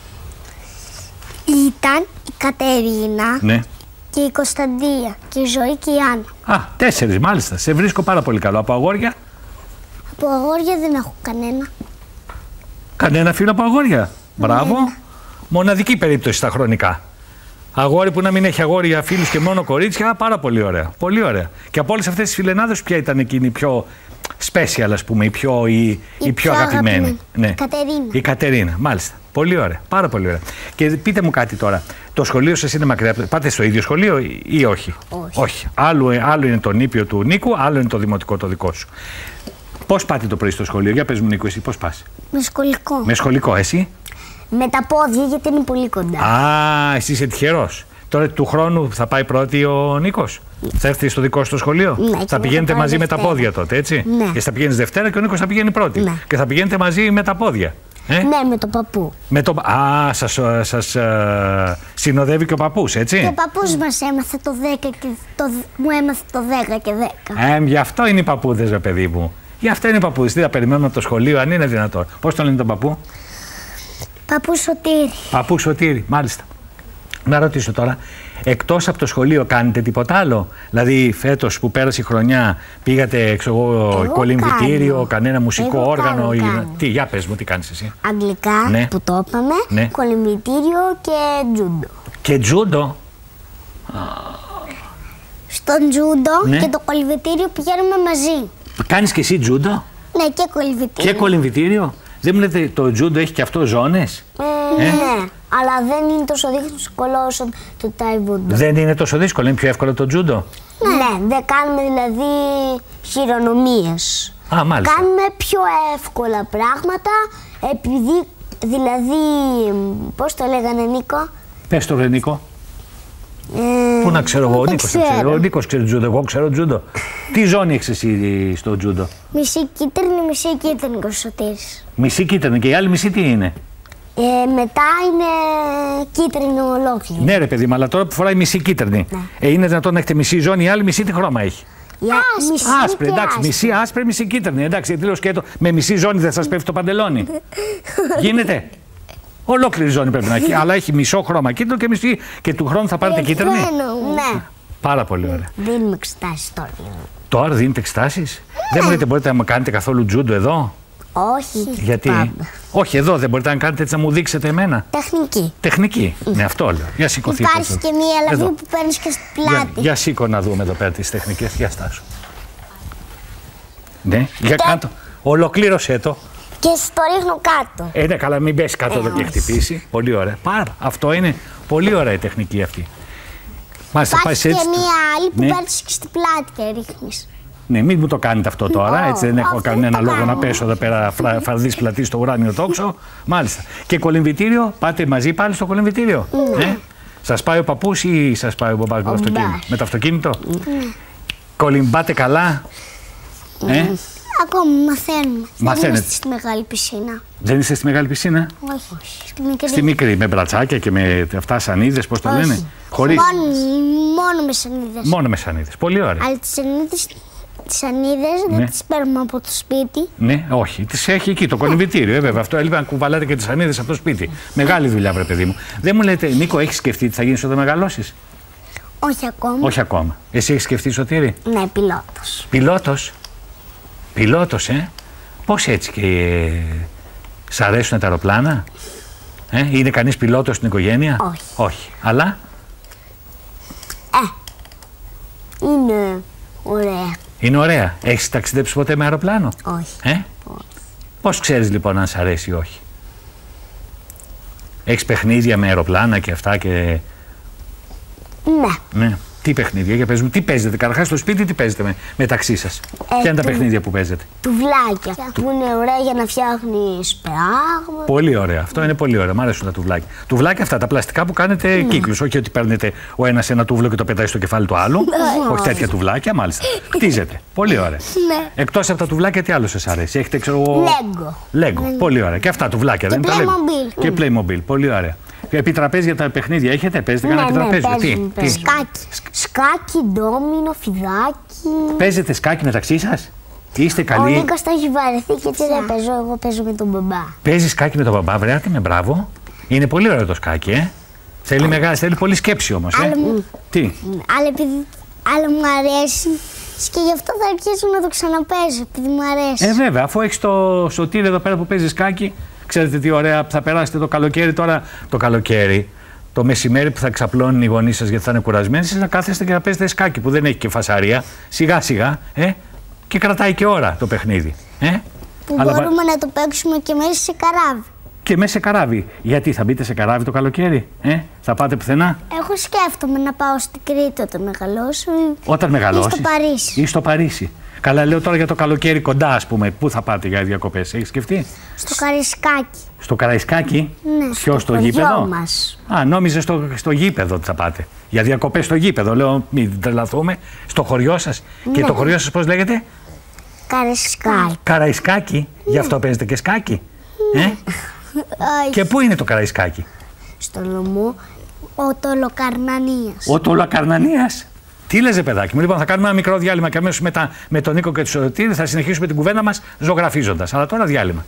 Ήταν η Κατερίνα, Ναι. και η Κωνσταντία και η Ζωή και η Άννα. Α, 4 μάλιστα. Σε βρίσκω πάρα πολύ καλό. Από αγόρια? Από αγόρια δεν έχω κανένα. Κανένα φίλο από αγόρια. Μπράβο. Μοναδική περίπτωση στα χρονικά. Αγόρι που να μην έχει αγόρια φίλους και μόνο κορίτσια, πάρα πολύ ωραία. Πολύ ωραία. Και από όλες αυτές τις φιλενάδες, ποια ήταν εκείνη η πιο special, ας πούμε, η πιο αγαπημένη? Ναι. Η Κατερίνα. Η Κατερίνα, μάλιστα. Πολύ ωραία. Πάρα πολύ ωραία. Και πείτε μου κάτι τώρα. Το σχολείο σας είναι μακριά? Πάτε στο ίδιο σχολείο ή όχι? Όχι. Άλλο είναι το νήπιο του Νίκου, άλλο είναι το δημοτικό το δικό σου. Πώς πάτε το πρωί στο σχολείο? Για πες μου, Νίκο, εσύ πώς πας? Με σχολικό. Με σχολικό, εσύ? Με τα πόδια, γιατί είναι πολύ κοντά. Α, εσύ είσαι τυχερός. Τώρα του χρόνου θα πάει πρώτη ο Νίκος? Θα έρθει στο δικό σου το σχολείο? Ναι, Θα πηγαίνετε μαζί με τα πόδια τότε, έτσι? Ναι. Και θα πηγαίνεις Δευτέρα και ο Νίκος θα πηγαίνει πρώτη. Ναι. Και θα πηγαίνετε μαζί με τα πόδια. Ναι, με τον παππού. Σας συνοδεύει και ο παππούς, έτσι? Και ο παππούς μας έμαθε το 10 και μου έμαθε το 10 και 10. Γι' αυτό είναι οι παππούδες, ρε παιδί μου. Γι' αυτό είναι οι παππούδες. Τι θα περιμένουμε από το σχολείο, αν είναι δυνατόν? Πώς τον λένε τον παππού? Παππού Σωτήρη. Παππού Σωτήρη, μάλιστα. Να ρωτήσω τώρα, εκτός από το σχολείο κάνετε τίποτα άλλο? Δηλαδή φέτος που πέρασε η χρονιά πήγατε κολυμβητήριο, κανένα μουσικό όργανο? Τι, για πες μου, τι κάνεις εσύ? Αγγλικά, Ναι. που το είπαμε, Ναι. κολυμβητήριο και τζούντο. Και τζούντο? Στον τζούντο Ναι. και το κολυμβητήριο πηγαίνουμε μαζί. Κάνεις και εσύ τζούντο? Ναι, και κολυμβητήριο. Και κολυμβητήριο? Δεν μου λέτε το τζούντο έχει και αυτό ζώνες? Ναι, αλλά δεν είναι τόσο δύσκολο όσο το ταϊβούντο. Δεν είναι τόσο δύσκολο, είναι πιο εύκολο το τζούντο? Ναι, δεν κάνουμε δηλαδή χειρονομίες. Α, μάλιστα. Κάνουμε πιο εύκολα πράγματα, επειδή δηλαδή, πώς το λέγανε Νίκο? Πες το ρε Νίκο. Πού να ξέρω εγώ, ο Νίκος ξέρει. Ο Νίκος ξέρει τζούντο, εγώ ξέρω τζούντο. Τι ζώνη έχεις εσύ στο τζούντο? Μισή κίτρινη, μισή κίτρινη ο Σωτήρης. Μισή κίτρινη και η άλλη μισή τι είναι? Μετά είναι κίτρινο ολόκληρο. Ναι ρε παιδί μου, αλλά τώρα που φοράει μισή κίτρινη. Είναι δυνατόν να έχετε μισή ζώνη, η άλλη μισή τι χρώμα έχει? Άσπρη, εντάξει, μισή άσπρη, μισή κίτρινη. Εντάξει, γιατί λέω σκέτο, με μισή ζώνη δεν σας πέφτει το παντελόνι? Γίνεται? Ολόκληρη ζώνη πρέπει να έχει, αλλά έχει μισό χρώμα κίτρινο και μισή. Και του χρόνου θα πάρετε κίτρινη. Ναι. Πάρα πολύ ωραία. Δίνουμε εξετάσεις τώρα. Τώρα δίνετε εξετάσεις? Δεν μου λέτε, μπορείτε να μου κάνετε καθόλου τζούντο εδώ? Όχι. Γιατί? Πάντα. Όχι, εδώ δεν μπορείτε να κάνετε έτσι, να μου δείξετε εμένα? Τεχνική. Τεχνική. Ναι, αυτό λέω. Για σηκωθείτε. Υπάρχει και μία λαβή που παίρνεις και στην πλάτη. Για σήκω να δούμε εδώ πέρα τις τεχνικές. Για στάσου. Ναι, για κάτω. Ολοκλήρωσέ το. Και στο ρίχνω κάτω. Ναι, καλά, μην πέσει κάτω εδώ και χτυπήσει. Πολύ ωραία. Αυτό είναι πολύ ωραία η τεχνική αυτή. Μάλιστα, Υπάρχει και έτσι. μία άλλη που Ναι. παίρνεις και στην πλάτη και ρίχνεις. Ναι, μην μου το κάνετε αυτό τώρα. Έτσι δεν έχω αυτό κανένα το λόγο να κάνω. πέσω εδώ πέρα φαρδί πλατή στο ουράνιο τόξο. Μάλιστα. Και κολυμβητήριο, πάτε μαζί πάλι στο κολυμβητήριο? Ναι. Σας πάει ο παππούς ή σας πάει ο μπαμπάς με το αυτοκίνητο? Με το αυτοκίνητο. Κολυμπάτε καλά? Ακόμα μαθαίνουμε. Μαθαίνετε. Δεν είμαστε στη μεγάλη πισίνα. Δεν είστε στη μεγάλη πισίνα? Όχι. Στη μικρή. Στη μικρή, με μπρατσάκια και με αυτά σανίδες, πώς το Όχι. λένε? Χωρίς. Μόνο με σανίδες. Μόνο με σανίδες. Πολύ ωραία. Αλλά τις σανίδες Ναι. δεν τις παίρνουμε από το σπίτι. Ναι, όχι. Τις έχει εκεί το κολυμβητήριο. Βέβαια, αυτό έλειπε να κουβαλάτε και τις σανίδες από το σπίτι. Μεγάλη δουλειά, βρε παιδί μου. Δεν μου λέτε, Νίκο, έχεις σκεφτεί τι θα γίνεις όταν μεγαλώσεις? Όχι ακόμα. Όχι ακόμα. Εσύ έχεις σκεφτεί, Σωτήρη? Ναι, πιλότος. Πιλότος. Πιλότος, Πώς έτσι και σ' αρέσουν τα αεροπλάνα? Είναι κανείς πιλότος στην οικογένεια? Όχι. Όχι. Αλλά? Είναι ωραία. Είναι ωραία. Έχεις ταξιδέψει ποτέ με αεροπλάνο? Όχι. Όχι. Πώς ξέρεις λοιπόν αν σ' αρέσει ή όχι? Έχεις παιχνίδια με αεροπλάνα και αυτά και... Ναι. Ναι. Τι παιχνίδια, για πες μου, τι παίζετε? Καταρχάς στο σπίτι τι παίζετε μεταξύ σας? Ποια είναι τα παιχνίδια που παίζετε? Τουβλάκια. Που είναι ωραία για να φτιάχνεις πράγματα. Πολύ ωραία. Αυτό είναι πολύ ωραίο. Μ' αρέσουν τα τουβλάκια. Τουβλάκια αυτά, τα πλαστικά που κάνετε κύκλους. Όχι ότι παίρνετε ο ένας ένα τούβλο και το πετάει στο κεφάλι του άλλου. Όχι τέτοια τουβλάκια, μάλιστα. Χτίζετε. Πολύ ωραία. Εκτός από τα τουβλάκια, τι άλλο σας αρέσει? Έχετε, ξέρω εγώ. Λέγκο. Πολύ ωραία. Και αυτά τουβλάκια δεν είναι? Και Playmobil. Πολύ ωραία. Επί τραπέζια τα παιχνίδια έχετε? Παίζετε κανένα τραπέζι? Τι? Σκάκι, ντόμινο, φιδάκι. Παίζετε σκάκι μεταξύ σας? Είστε καλοί? Ο Νίκος το έχει βαρεθεί και έτσι δεν παίζω. Εγώ παίζω με τον μπαμπά. Παίζει σκάκι με τον μπαμπά, βρέατε με μπράβο. Είναι πολύ ωραίο το σκάκι, Θέλει μεγάλη, θέλει πολύ σκέψη όμως, Τι? Αλλά μου αρέσει. Και γι' αυτό θα αρχίσω να το ξαναπαίζω, επειδή μου αρέσει. Βέβαια, αφού έχει το Σωτήρι εδώ πέρα που παίζει σκάκι, ξέρετε τι ωραία θα περάσετε το καλοκαίρι τώρα. Το καλοκαίρι, το μεσημέρι που θα ξαπλώνουν οι γονείς σας γιατί θα είναι κουρασμένοι, εσείς να κάθεστε και να παίζετε σκάκι που δεν έχει και φασαρία, σιγά σιγά, και κρατάει και ώρα το παιχνίδι. Που μπορούμε να το παίξουμε και μέσα σε καράβι. Και μέσα σε καράβι. Γιατί θα μπείτε σε καράβι το καλοκαίρι, θα πάτε πουθενά? Εγώ σκέφτομαι να πάω στην Κρήτη όταν μεγαλώσω. Όταν μεγαλώσει. Ή στο Παρίσι. Ή στο Παρίσι. Καλά, λέω τώρα για το καλοκαίρι κοντά, ας πούμε. Πού θα πάτε για διακοπές, έχεις σκεφτεί? Στο Καραϊσκάκι. Στο Καραϊσκάκι? Ναι. Ποιο, στο γήπεδο? Μας. Νόμιζε στο γήπεδο ότι θα πάτε. Για διακοπές στο γήπεδο. Λέω, μην τρελαθούμε. Στο χωριό σας. Ναι. Και το χωριό σας πώς λέγεται? Καραϊσκάκι. Καραϊσκάκι. Γι' αυτό παίζετε και σκάκι. Και πού είναι το Καραϊσκάκι? Στο νομό Οτολοκαρνανίας. Οτολοκαρνανίας. Τι λες, παιδάκι μου? Λοιπόν, θα κάνουμε ένα μικρό διάλειμμα και αμέσως μετά με τον Νίκο και τον Σωτήρη θα συνεχίσουμε την κουβέντα μας ζωγραφίζοντας. Αλλά τώρα διάλειμμα.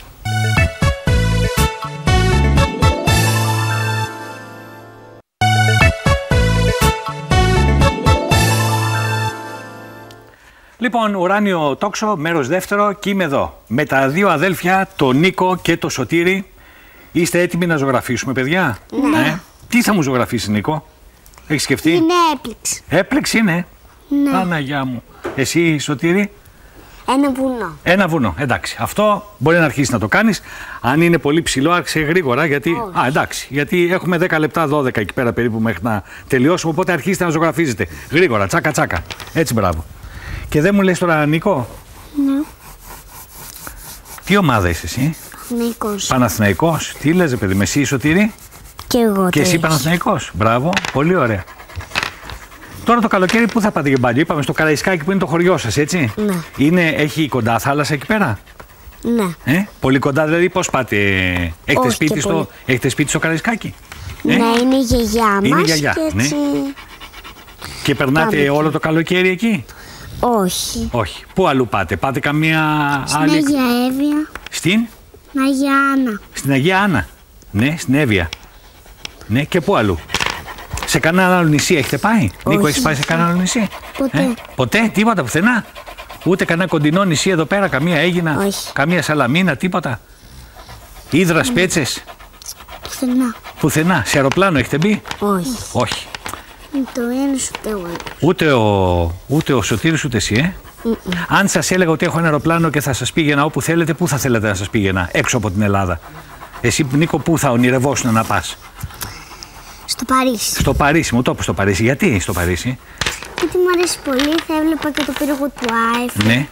Λοιπόν, ουράνιο τόξο, μέρος δεύτερο, και είμαι εδώ. Με τα δύο αδέλφια, τον Νίκο και τον Σωτήρη. Είστε έτοιμοι να ζωγραφίσουμε, παιδιά? Ναι. Τι θα μου ζωγραφίσεις, Νίκο? Έχεις σκεφτεί? Είναι έπληξη. Έπληξη είναι? Ναι. Παναγιά μου. Εσύ, Σωτήρη? Ένα βουνό. Ένα βουνό. Εντάξει. Αυτό μπορεί να αρχίσει να το κάνεις. Αν είναι πολύ ψηλό, άρχισε γρήγορα. Γιατί... εντάξει. Γιατί έχουμε 10 λεπτά, 12 εκεί πέρα περίπου μέχρι να τελειώσουμε. Οπότε αρχίστε να ζωγραφίζετε. Γρήγορα. Τσάκα τσάκα. Έτσι, μπράβο. Και δεν μου λες τώρα, Νίκο? Ναι. Τι ομάδα είσαι εσύ? Παναθηναϊκός. Παναθηναϊκός. Τι λες, παιδί με, εσύ, Σωτήρη? Και εγώ. Και εσύ Παναθηναϊκός. Μπράβο. Πολύ ωραία. Τώρα το καλοκαίρι πού θα πάτε για μπάνιο? Είπαμε στο Καραϊσκάκι που είναι το χωριό σας, έτσι? Ναι. Έχει κοντά θάλασσα εκεί πέρα? Ναι. Πολύ κοντά, δηλαδή πώς πάτε? Έχετε σπίτι στο Καραϊσκάκι? Ναι, είναι η γιαγιά μας. Είναι η γιαγιά, και έτσι... Και περνάτε όλο το καλοκαίρι εκεί? Όχι. Όχι. Πού αλλού πάτε? Πάτε καμία άλλη? Στην Αγία Εύβοια. Στην? Αγία Άννα. Στην Αγία Άννα. Ναι, στην Εύβοια. Ναι, και πού αλλού? Σε κανένα άλλο νησί έχετε πάει? Όχι. Νίκο, έχεις πάει σε κανένα άλλο νησί? Ποτέ. Ποτέ, τίποτα, πουθενά? Ούτε κανένα κοντινό νησί εδώ πέρα, καμία Αίγινα? Όχι. Καμία Σαλαμίνα, τίποτα? Ήδρας, Πέτσες? Πουθενά. Πουθενά. Σε αεροπλάνο έχετε μπει? Όχι. Όχι. Το ένας ούτε ο άλλος. Ούτε ο Σωτήρης ούτε εσύ, Αν σας έλεγα ότι έχω ένα αεροπλάνο και θα σας πήγαινα όπου θέλετε, πού θα θέλετε να σας πήγαινα? Έξω από την Ελλάδα. Εσύ, Νίκο, πού θα ονειρευόσουν να πας? Στο Παρίσι. Στο Παρίσι, μου το είπες στο Παρίσι. Γιατί στο Παρίσι? Γιατί μου αρέσει πολύ, θα έβλεπα και το πύργο του Άιφελ. Ναι.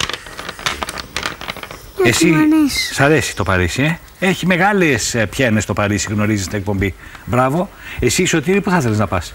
Εσύ, σ' αρέσει το Παρίσι, Έχει μεγάλες πιένες το Παρίσι, γνωρίζεις την εκπομπή. Μπράβο. Εσύ, Σωτήρη, πού θα θέλεις να πας?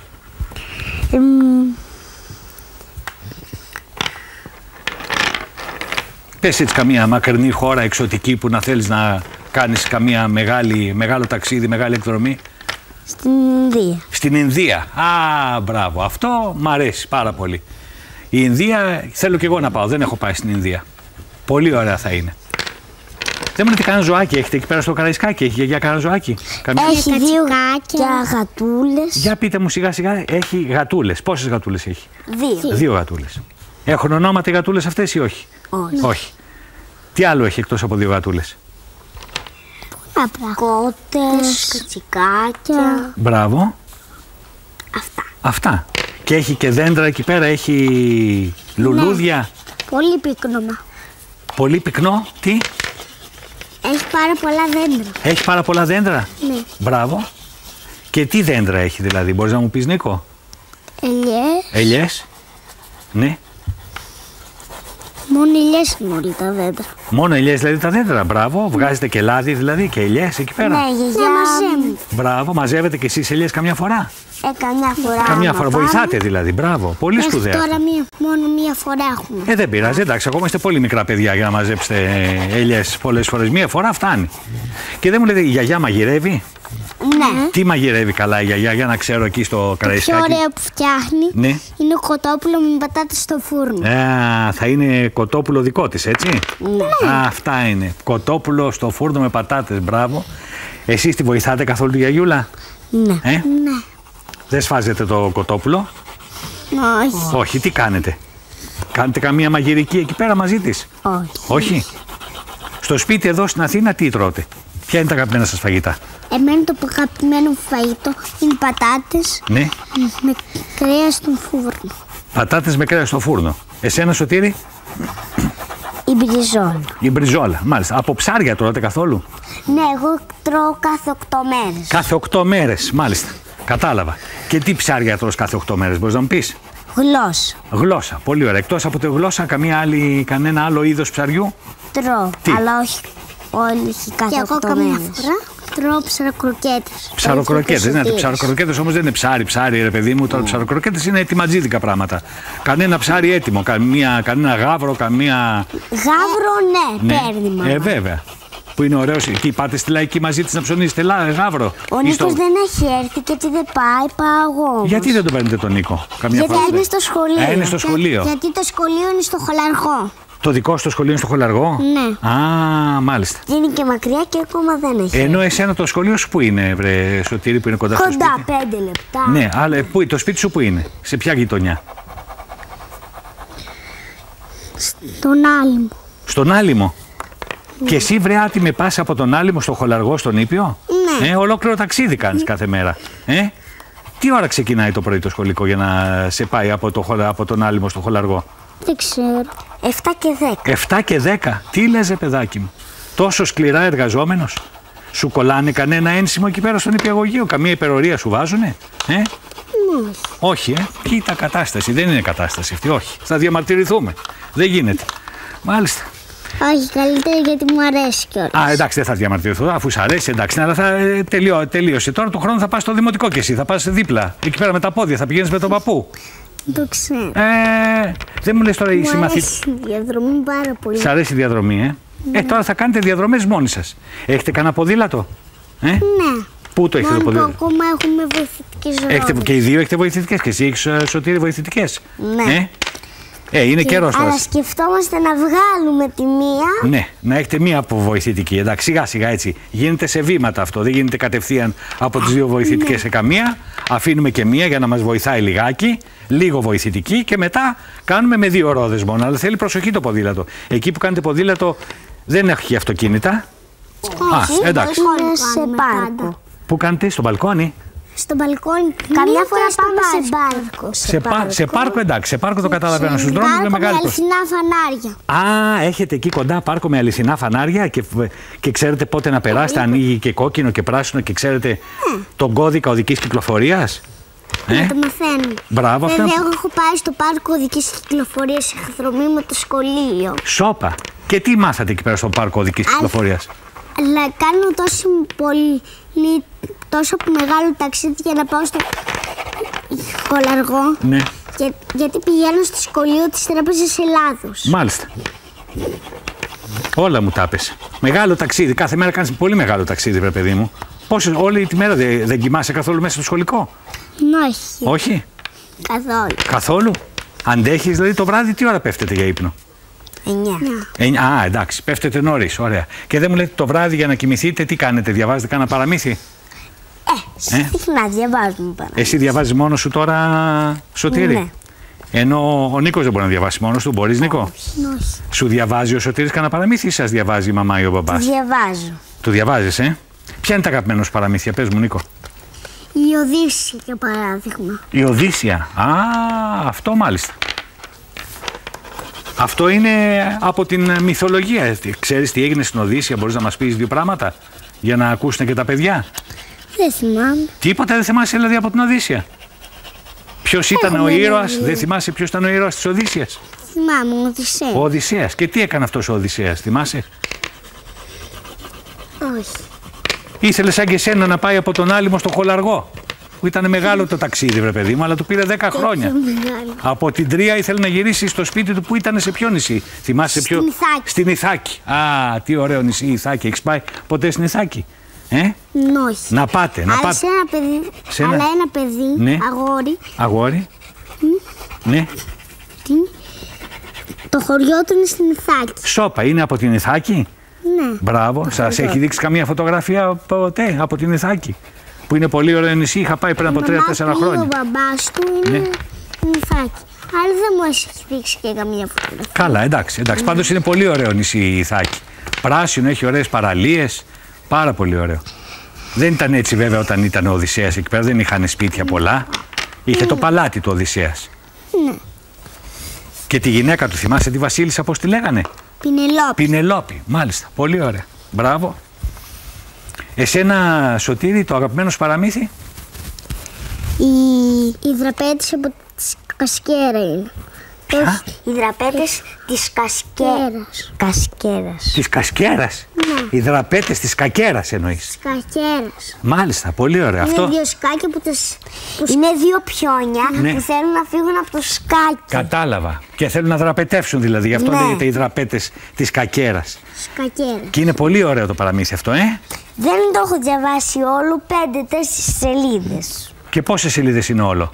Πες έτσι καμία μακρινή χώρα εξωτική που να θέλεις να κάνεις καμία μεγάλο ταξίδι, μεγάλη εκδρομή. Στην Ινδία. Στην Ινδία. Α, μπράβο. Αυτό μ' αρέσει πάρα πολύ. Η Ινδία θέλω κι εγώ να πάω. Δεν έχω πάει στην Ινδία. Πολύ ωραία θα είναι. Δεν μου λέτε κανένα ζωάκι έχετε εκεί πέρα στο Καραϊσκάκι? Έχει για κανένα ζωάκι? Έχει 2 γατούλες. Για πείτε μου σιγά σιγά, έχει γατούλες. Πόσες γατούλες έχει? 2. 2 γατούλες. Έχουν ονόματα οι γατούλες αυτές ή όχι? Όχι. Τι άλλο έχει εκτός από 2 γατούλες? Κότες, κατσικάκια. Μπράβο. Αυτά. Και έχει και δέντρα εκεί πέρα, έχει λουλούδια. Πολύ πυκνό. Πολύ πυκνό. Τι? Έχει πάρα πολλά δέντρα. Έχει πάρα πολλά δέντρα. Ναι. Μπράβο. Και τι δέντρα έχει δηλαδή, μπορείς να μου πεις, Νίκο? Ελιές. Ναι. Μόνο ελιές είναι όλοι τα δέντρα. Μόνο ελιές δηλαδή τα δέντρα. Μπράβο. Βγάζετε και λάδι δηλαδή και ελιές εκεί πέρα. Ναι, γιαγιά μαζεύει. Μπράβο. Μαζεύετε και εσείς ελιές καμιά φορά? Καμιά φορά. Καμιά φορά. Βοηθάτε δηλαδή. Μπράβο. Πολύ σπουδαία. Τώρα μόνο μία φορά έχουμε. Δεν πειράζει. Εντάξει, ακόμα είστε πολύ μικρά παιδιά για να μαζέψετε ελιές πολλές φορές. Μία φορά φτάνει. Και δεν μου λέτε, η γιαγιά μαγειρεύει? Ναι. Τι μαγειρεύει καλά η γιαγιά, για να ξέρω εκεί στο Καραϊσκάκι? Το πιο ωραίο που φτιάχνει, ναι, είναι κοτόπουλο με πατάτες στο φούρνο. Θα είναι κοτόπουλο δικό της, έτσι? Ναι. Αυτά είναι. Κοτόπουλο στο φούρνο με πατάτες. Μπράβο. Εσείς τη βοηθάτε καθόλου τη γιαγιούλα? Ναι. Ναι. Δεν σφάζετε το κοτόπουλο? Όχι. Όχι. Τι κάνετε? Κάνετε καμία μαγειρική εκεί πέρα μαζί της? Όχι. Όχι. Στο σπίτι εδώ στην Αθήνα τι τρώτε? Ποια είναι τα αγαπημένα σας φαγητά? Εμένα το αγαπημένο μου φαγητό είναι πατάτες, ναι, με κρέας στον φούρνο. Πατάτες με κρέας στο φούρνο. Εσένα, Σωτήρη? Η μπριζόλα. Η μπριζόλα, μάλιστα. Από ψάρια τρώτε καθόλου? Ναι, εγώ τρώω κάθε 8 μέρες. Κάθε 8 μέρες, μάλιστα. Κατάλαβα. Και τι ψάρια τρως κάθε 8 μέρες, μπορείς να μου πεις? Γλώσσα. Γλώσσα, πολύ ωραία. Εκτός από τη γλώσσα, κανένα άλλο είδος ψαριού? Τρώω, αλλά όχι κάθε 8 μέρες. Φορά τρώω ψαροκροκέτες. Ψαροκροκέτες, ναι, ψαροκροκέτες όμως δεν είναι ψάρι, ρε παιδί μου. Τώρα ψαροκροκέτες είναι ετοιματζίδικα πράγματα. Κανένα ψάρι έτοιμο, κανένα γάβρο, καμία. Γάβρο, ναι, παίρνει μάλλον. Βέβαια. Που είναι ωραίος, εκεί πάτε στη Λαϊκή μαζί της να ψωνίσετε γάβρο? Ο Νίκος δεν έχει έρθει και τι δεν πάω εγώ. Γιατί δεν το παίρνετε τον Νίκο? Γιατί είναι στο σχολείο. Είναι στο σχολείο. Γιατί το σχολείο είναι στο Χολαργό. Το δικό στο σχολείο είναι στο Χολαργό? Ναι. Α, μάλιστα. Είναι και μακριά και ακόμα δεν έχει. Ενώ εσένα το σχολείο σου που είναι, βρε Σωτήρη, που είναι κοντά στο σπίτι? Κοντά, 5 λεπτά. Ναι, αλλά το σπίτι σου που είναι? Σε ποια γειτονιά? Στον Άλυμο. Στον Άλυμο. Ναι. Και εσύ, βρε Άτη, με πας από τον Άλυμο στο Χολαργό, στον Ήπιο? Ναι. Ολόκληρο ταξίδι κάνεις κάθε μέρα. Τι ώρα ξεκινάει το πρωί το σχολικό για να σε πάει από τον Άλυμο στο Χολαργό? Δεν ξέρω. 7 και 10. 7 και 10. Τι λες, παιδάκι μου? Τόσο σκληρά εργαζόμενος. Σου κολλάνε κανένα ένσημο εκεί πέρα στον νηπιαγωγείο? Καμία υπερορία σου βάζουνε? Όχι, Κοίτα κατάσταση. Δεν είναι κατάσταση αυτή. Όχι. Θα διαμαρτυρηθούμε. Δεν γίνεται. Μάλιστα. Όχι, καλύτερα γιατί μου αρέσει κιόλας. Εντάξει, δεν θα διαμαρτυρηθώ. Αφού σου αρέσει, εντάξει. Αλλά θα τελείωσε. Τώρα του χρόνου θα πας στο δημοτικό κι εσύ. Θα πας δίπλα. Εκεί πέρα με τα πόδια. Θα πηγαίνεις με τον παππού. Το ξέρω. Δεν μου λες τώρα η συμμαθήτρια. Μου αρέσει η διαδρομή πάρα πολύ. Σ' αρέσει η διαδρομή, Τώρα θα κάνετε διαδρομές μόνοι σας. Έχετε κανένα ποδήλατο? Ναι. Πού το έχετε το ποδήλατο? Ακόμα έχουμε βοηθητικές ρόδες. Και οι δύο έχετε βοηθητικές? Και εσύ έχεις, Σωτήρη, βοηθητικές? Ναι. Είναι καιρός τώρα. Αλλά σκεφτόμαστε να βγάλουμε τη μία. Ναι, να έχετε μία από βοηθητική. Εντάξει, σιγά σιγά έτσι. Γίνεται σε βήματα αυτό. Δεν γίνεται κατευθείαν από τις δύο βοηθητικές σε καμία. Αφήνουμε και μία για να μας βοηθάει λιγάκι. Λίγο βοηθητική και μετά κάνουμε με 2 ρόδες μόνο. Αλλά θέλει προσοχή το ποδήλατο. Εκεί που κάνετε ποδήλατο δεν έχει αυτοκίνητα. Όχι, εντάξει. σε πάρκο. Πού κάνετε, στο μπαλκόνι? Στο μπαλκόνι. Καμιά φορά πάμε σε πάρκο. Σε πάρκο, εντάξει. Σε πάρκο το καταλαβαίνω. Στους δρόμους με μεγάλη προσοχή. Με αληθινά φανάρια. Έχετε εκεί κοντά πάρκο με αληθινά φανάρια και ξέρετε πότε να περάσετε. Ανοίγει και κόκκινο και πράσινο και ξέρετε τον κώδικα οδικής κυκλοφορίας. Να το μαθαίνω. Μπράβο, αυτό. Βέβαια, εγώ έχω πάει στο πάρκο οδικής κυκλοφορίας σε χθρομή με το σχολείο. Σόπα. Και τι μάθατε εκεί πέρα στο πάρκο οδικής κυκλοφορίας? Αλλά κάνω τόσο μεγάλο ταξίδι για να πάω στο Χολαργό. Ναι. Γιατί πηγαίνω στο σχολείο της Τράπεζας Ελλάδος. Μάλιστα. Όλα μου τα πες. Μεγάλο ταξίδι. Κάθε μέρα κάνεις πολύ μεγάλο ταξίδι, βρε παιδί μου. Όλη τη μέρα δεν κοιμάσαι καθόλου μέσα στο σχολικό? Όχι. Όχι. Καθόλου. Καθόλου. Αντέχεις, δηλαδή το βράδυ τι ώρα πέφτετε για ύπνο? 9. Α, εντάξει, πέφτετε νωρίς, ωραία. Και δεν μου λέτε το βράδυ για να κοιμηθείτε, τι κάνετε, διαβάζετε κανένα παραμύθι? Συχνά διαβάζουμε παραμύθι. Εσύ διαβάζεις μόνος σου τώρα, Σωτήρη? Ναι. Ενώ ο Νίκος δεν μπορεί να διαβάσει μόνος του, μπορείς, Νίκο? Όχι. Σου διαβάζει ο Σωτήρης κανένα παραμύθι ή σας διαβάζει η μαμά ή ο μπαμπάς? Διαβάζω. Του διαβάζεις, Ποια είναι τα αγαπημένα σου παραμύθια, πες μου, Νίκο? Η Οδύσσια, για παράδειγμα. Η Οδύσσια. Α, αυτό μάλιστα. Αυτό είναι από την μυθολογία. Ξέρεις τι έγινε στην Οδύσσια, μπορείς να μας πεις δύο πράγματα για να ακούσουν και τα παιδιά? Δεν θυμάμαι. Τίποτα δεν θυμάσαι δηλαδή από την Οδύσσια? Ποιος ήταν ο ήρωας, δεν θυμάσαι ποιος ήταν ο ήρωας της Οδύσσιας? Θυμάμαι, ο Οδυσσέας. Ο Οδυσσέας. Και τι έκανε αυτός ο Οδυσσέας, θυμάσαι? Όχι. Ήθελε σαν και εσένα να πάει από τον Άλυμο στο Χολαργό. Που ήταν μεγάλο το ταξίδι, βρε παιδί μου, αλλά του πήρε 10 χρόνια. Από την Τρία ήθελε να γυρίσει στο σπίτι του που ήταν σε ποιο νησί? Θυμάσαι ποιο? Στην Ιθάκη. Στην Ιθάκη. Α, τι ωραίο νησί, Ιθάκη. Έχεις πάει ποτέ στην Ιθάκη? Όχι. Να πάτε, να Αλλά πάτε. σε ένα παιδί, Σε ένα- αλλά ένα παιδί, Ναι. αγόρι, Ναι. το χωριό του είναι στην Ιθάκη. Σόπα, είναι από την Ιθάκη. Ναι. Μπράβο. Σας έχει δείξει καμία φωτογραφία ποτέ από την Ιθάκη? Που είναι πολύ ωραίο νησί, είχα πάει πριν από 3-4 χρόνια. Ο μπαμπάς του είναι στην Ιθάκη. Αλλά δεν μου έχει δείξει και καμία φωτογραφία. Καλά, εντάξει. Πάντως είναι πολύ ωραίο νησί η Ιθάκη. Πράσινο, έχει ωραίες παραλίες. Πάρα πολύ ωραίο. Δεν ήταν έτσι βέβαια όταν ήταν ο Οδυσσέας εκεί πέρα, δεν είχαν σπίτια πολλά. Είχε το παλάτι του Οδυσσέας. Ναι. Και τη γυναίκα του, θυμάσαι τη Βασίλισσα, πώς τη λέγανε? Πινελόπη. Πινελόπη, μάλιστα. Πολύ ωραία. Μπράβο. Εσένα, Σωτήρη, το αγαπημένο σου παραμύθι? Οι δραπέτες από τη Κασκέρα είναι. Ποια? Οι δραπέτες της Κασκέρας. Της Κασκέρας. Ναι. Οι δραπέτες της Κακέρας εννοείς? Κασκέρας. Μάλιστα, πολύ ωραία. Είναι Αυτό. δύο σκάκια που είναι δύο πιόνια Ναι. που θέλουν να φύγουν από το σκάκι. Κατάλαβα. Και θέλουν να δραπετεύσουν δηλαδή. Γι' αυτό Ναι. λέγεται οι δραπέτες της Κακέρας. Σκακέρα. Και είναι πολύ ωραίο το παραμύθι αυτό, Δεν το έχω διαβάσει όλο, 5-4 σελίδες. Και πόσες σελίδες είναι όλο?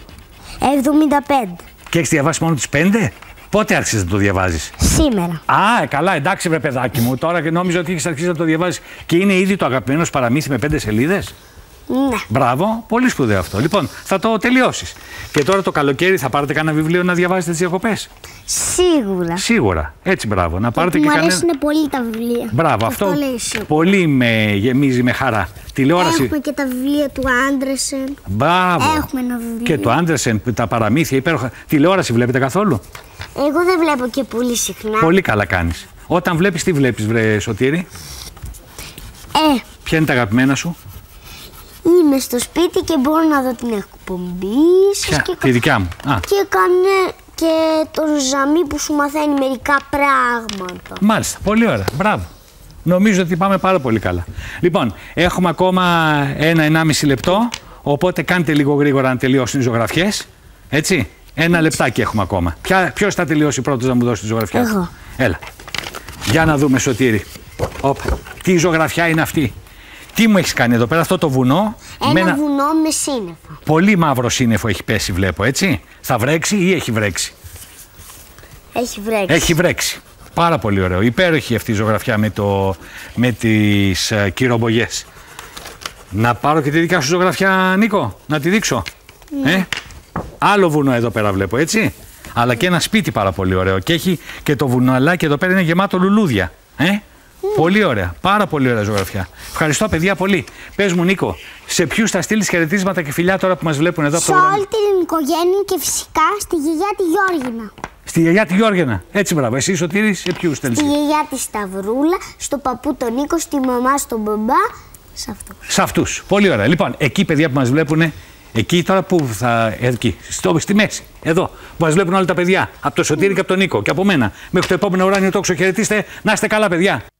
75. Και έχεις διαβάσει μόνο τις 5? Πότε άρχισες να το διαβάζεις? Σήμερα. Α, καλά, εντάξει, βρε παιδάκι μου. Τώρα και νόμιζα ότι έχεις αρχίσει να το διαβάζεις. Και είναι ήδη το αγαπημένο σου παραμύθι με 5 σελίδες. Ναι. Μπράβο, πολύ σπουδαίο αυτό. Λοιπόν, θα το τελειώσεις. Και τώρα το καλοκαίρι θα πάρετε κανένα βιβλίο να διαβάζετε τις διακοπές? Σίγουρα. Σίγουρα. Έτσι, μπράβο. Να πάρετε Μου και κανένα. αρέσουν πολύ τα βιβλία. Μπράβο, αυτό λέει σίγουρα. πολύ με γεμίζει με χαρά. Τηλεόραση. Έχουμε και τα βιβλία του Άντρεσεν. Μπράβο. Έχουμε ένα βιβλίο. Και το Άντερσεν, τα παραμύθια, υπέροχα. Τηλεόραση βλέπετε καθόλου? Εγώ δεν βλέπω και πολύ συχνά. Πολύ καλά κάνεις. Όταν βλέπεις, τι βλέπεις, βρε Σωτήρη? Ποια είναι τα αγαπημένα σου? Είμαι στο σπίτι και μπορώ να δω την εκπομπή σας Ποια? και, Τη δικιά μου. Α, και και το Ζαμί που σου μαθαίνει μερικά πράγματα. μάλιστα. Πολύ ωραία. Μπράβο. Νομίζω ότι πάμε πάρα πολύ καλά. Λοιπόν, έχουμε ακόμα 1-1,5 λεπτό. Οπότε κάντε λίγο γρήγορα να τελειώσουν οι ζωγραφιές. Έτσι. 1 λεπτάκι έχουμε ακόμα. Ποιος θα τελειώσει πρώτος να μου δώσει τη ζωγραφιά? Εγώ. Έλα. Για να δούμε, Σωτήρη. Όπα. Τι ζωγραφιά είναι αυτή? Τι μου έχεις κάνει εδώ πέρα, αυτό το βουνό? Ένα βουνό με σύννεφο. Πολύ μαύρο σύννεφο έχει πέσει, βλέπω, έτσι. Θα βρέξει ή έχει βρέξει? Έχει βρέξει. Έχει βρέξει. Πάρα πολύ ωραίο. Υπέροχη αυτή η ζωγραφιά με τις κυρομπογιές. Να πάρω και τη δικιά σου ζωγραφιά, Νίκο, να τη δείξω. Ναι. Άλλο βουνό εδώ πέρα βλέπω, έτσι. Αλλά και ένα σπίτι πάρα πολύ ωραίο. Και έχει και το βουναλάκι εδώ πέρα είναι γεμάτο λουλούδια. Πολύ ωραία. Πάρα πολύ ωραία ζωγραφιά. Ευχαριστώ, παιδιά, πολύ. Πες μου, Νίκο, σε ποιους θα στείλεις χαιρετίσματα και φιλιά τώρα που μας βλέπουν εδώ από το Σε πρόγραμμα? όλη την οικογένεια και φυσικά στη γιαγιά τη Γιώργινα. Στη γιαγιά τη Γιώργινα. Έτσι, μπράβο. Εσύ, Σωτήρη, σε ποιους στέλνεις? Στη γιαγιά τη Σταυρούλα, στο παππού τον Νίκο, στη μαμά στον μπαμπά. Σε αυτούς. Σε αυτούς. Πολύ ωραία. Λοιπόν, εκεί, παιδιά που μας βλέπουν, εκεί τώρα που θα. Εκεί, στη μέση. Εδώ. Που μας βλέπουν όλα τα παιδιά. Από το Σωτήρη και από τον Νίκο και από μένα. Μέχρι το επόμενο ουράνιο τόξο, χαιρετίστε. Να είστε καλά, παιδιά.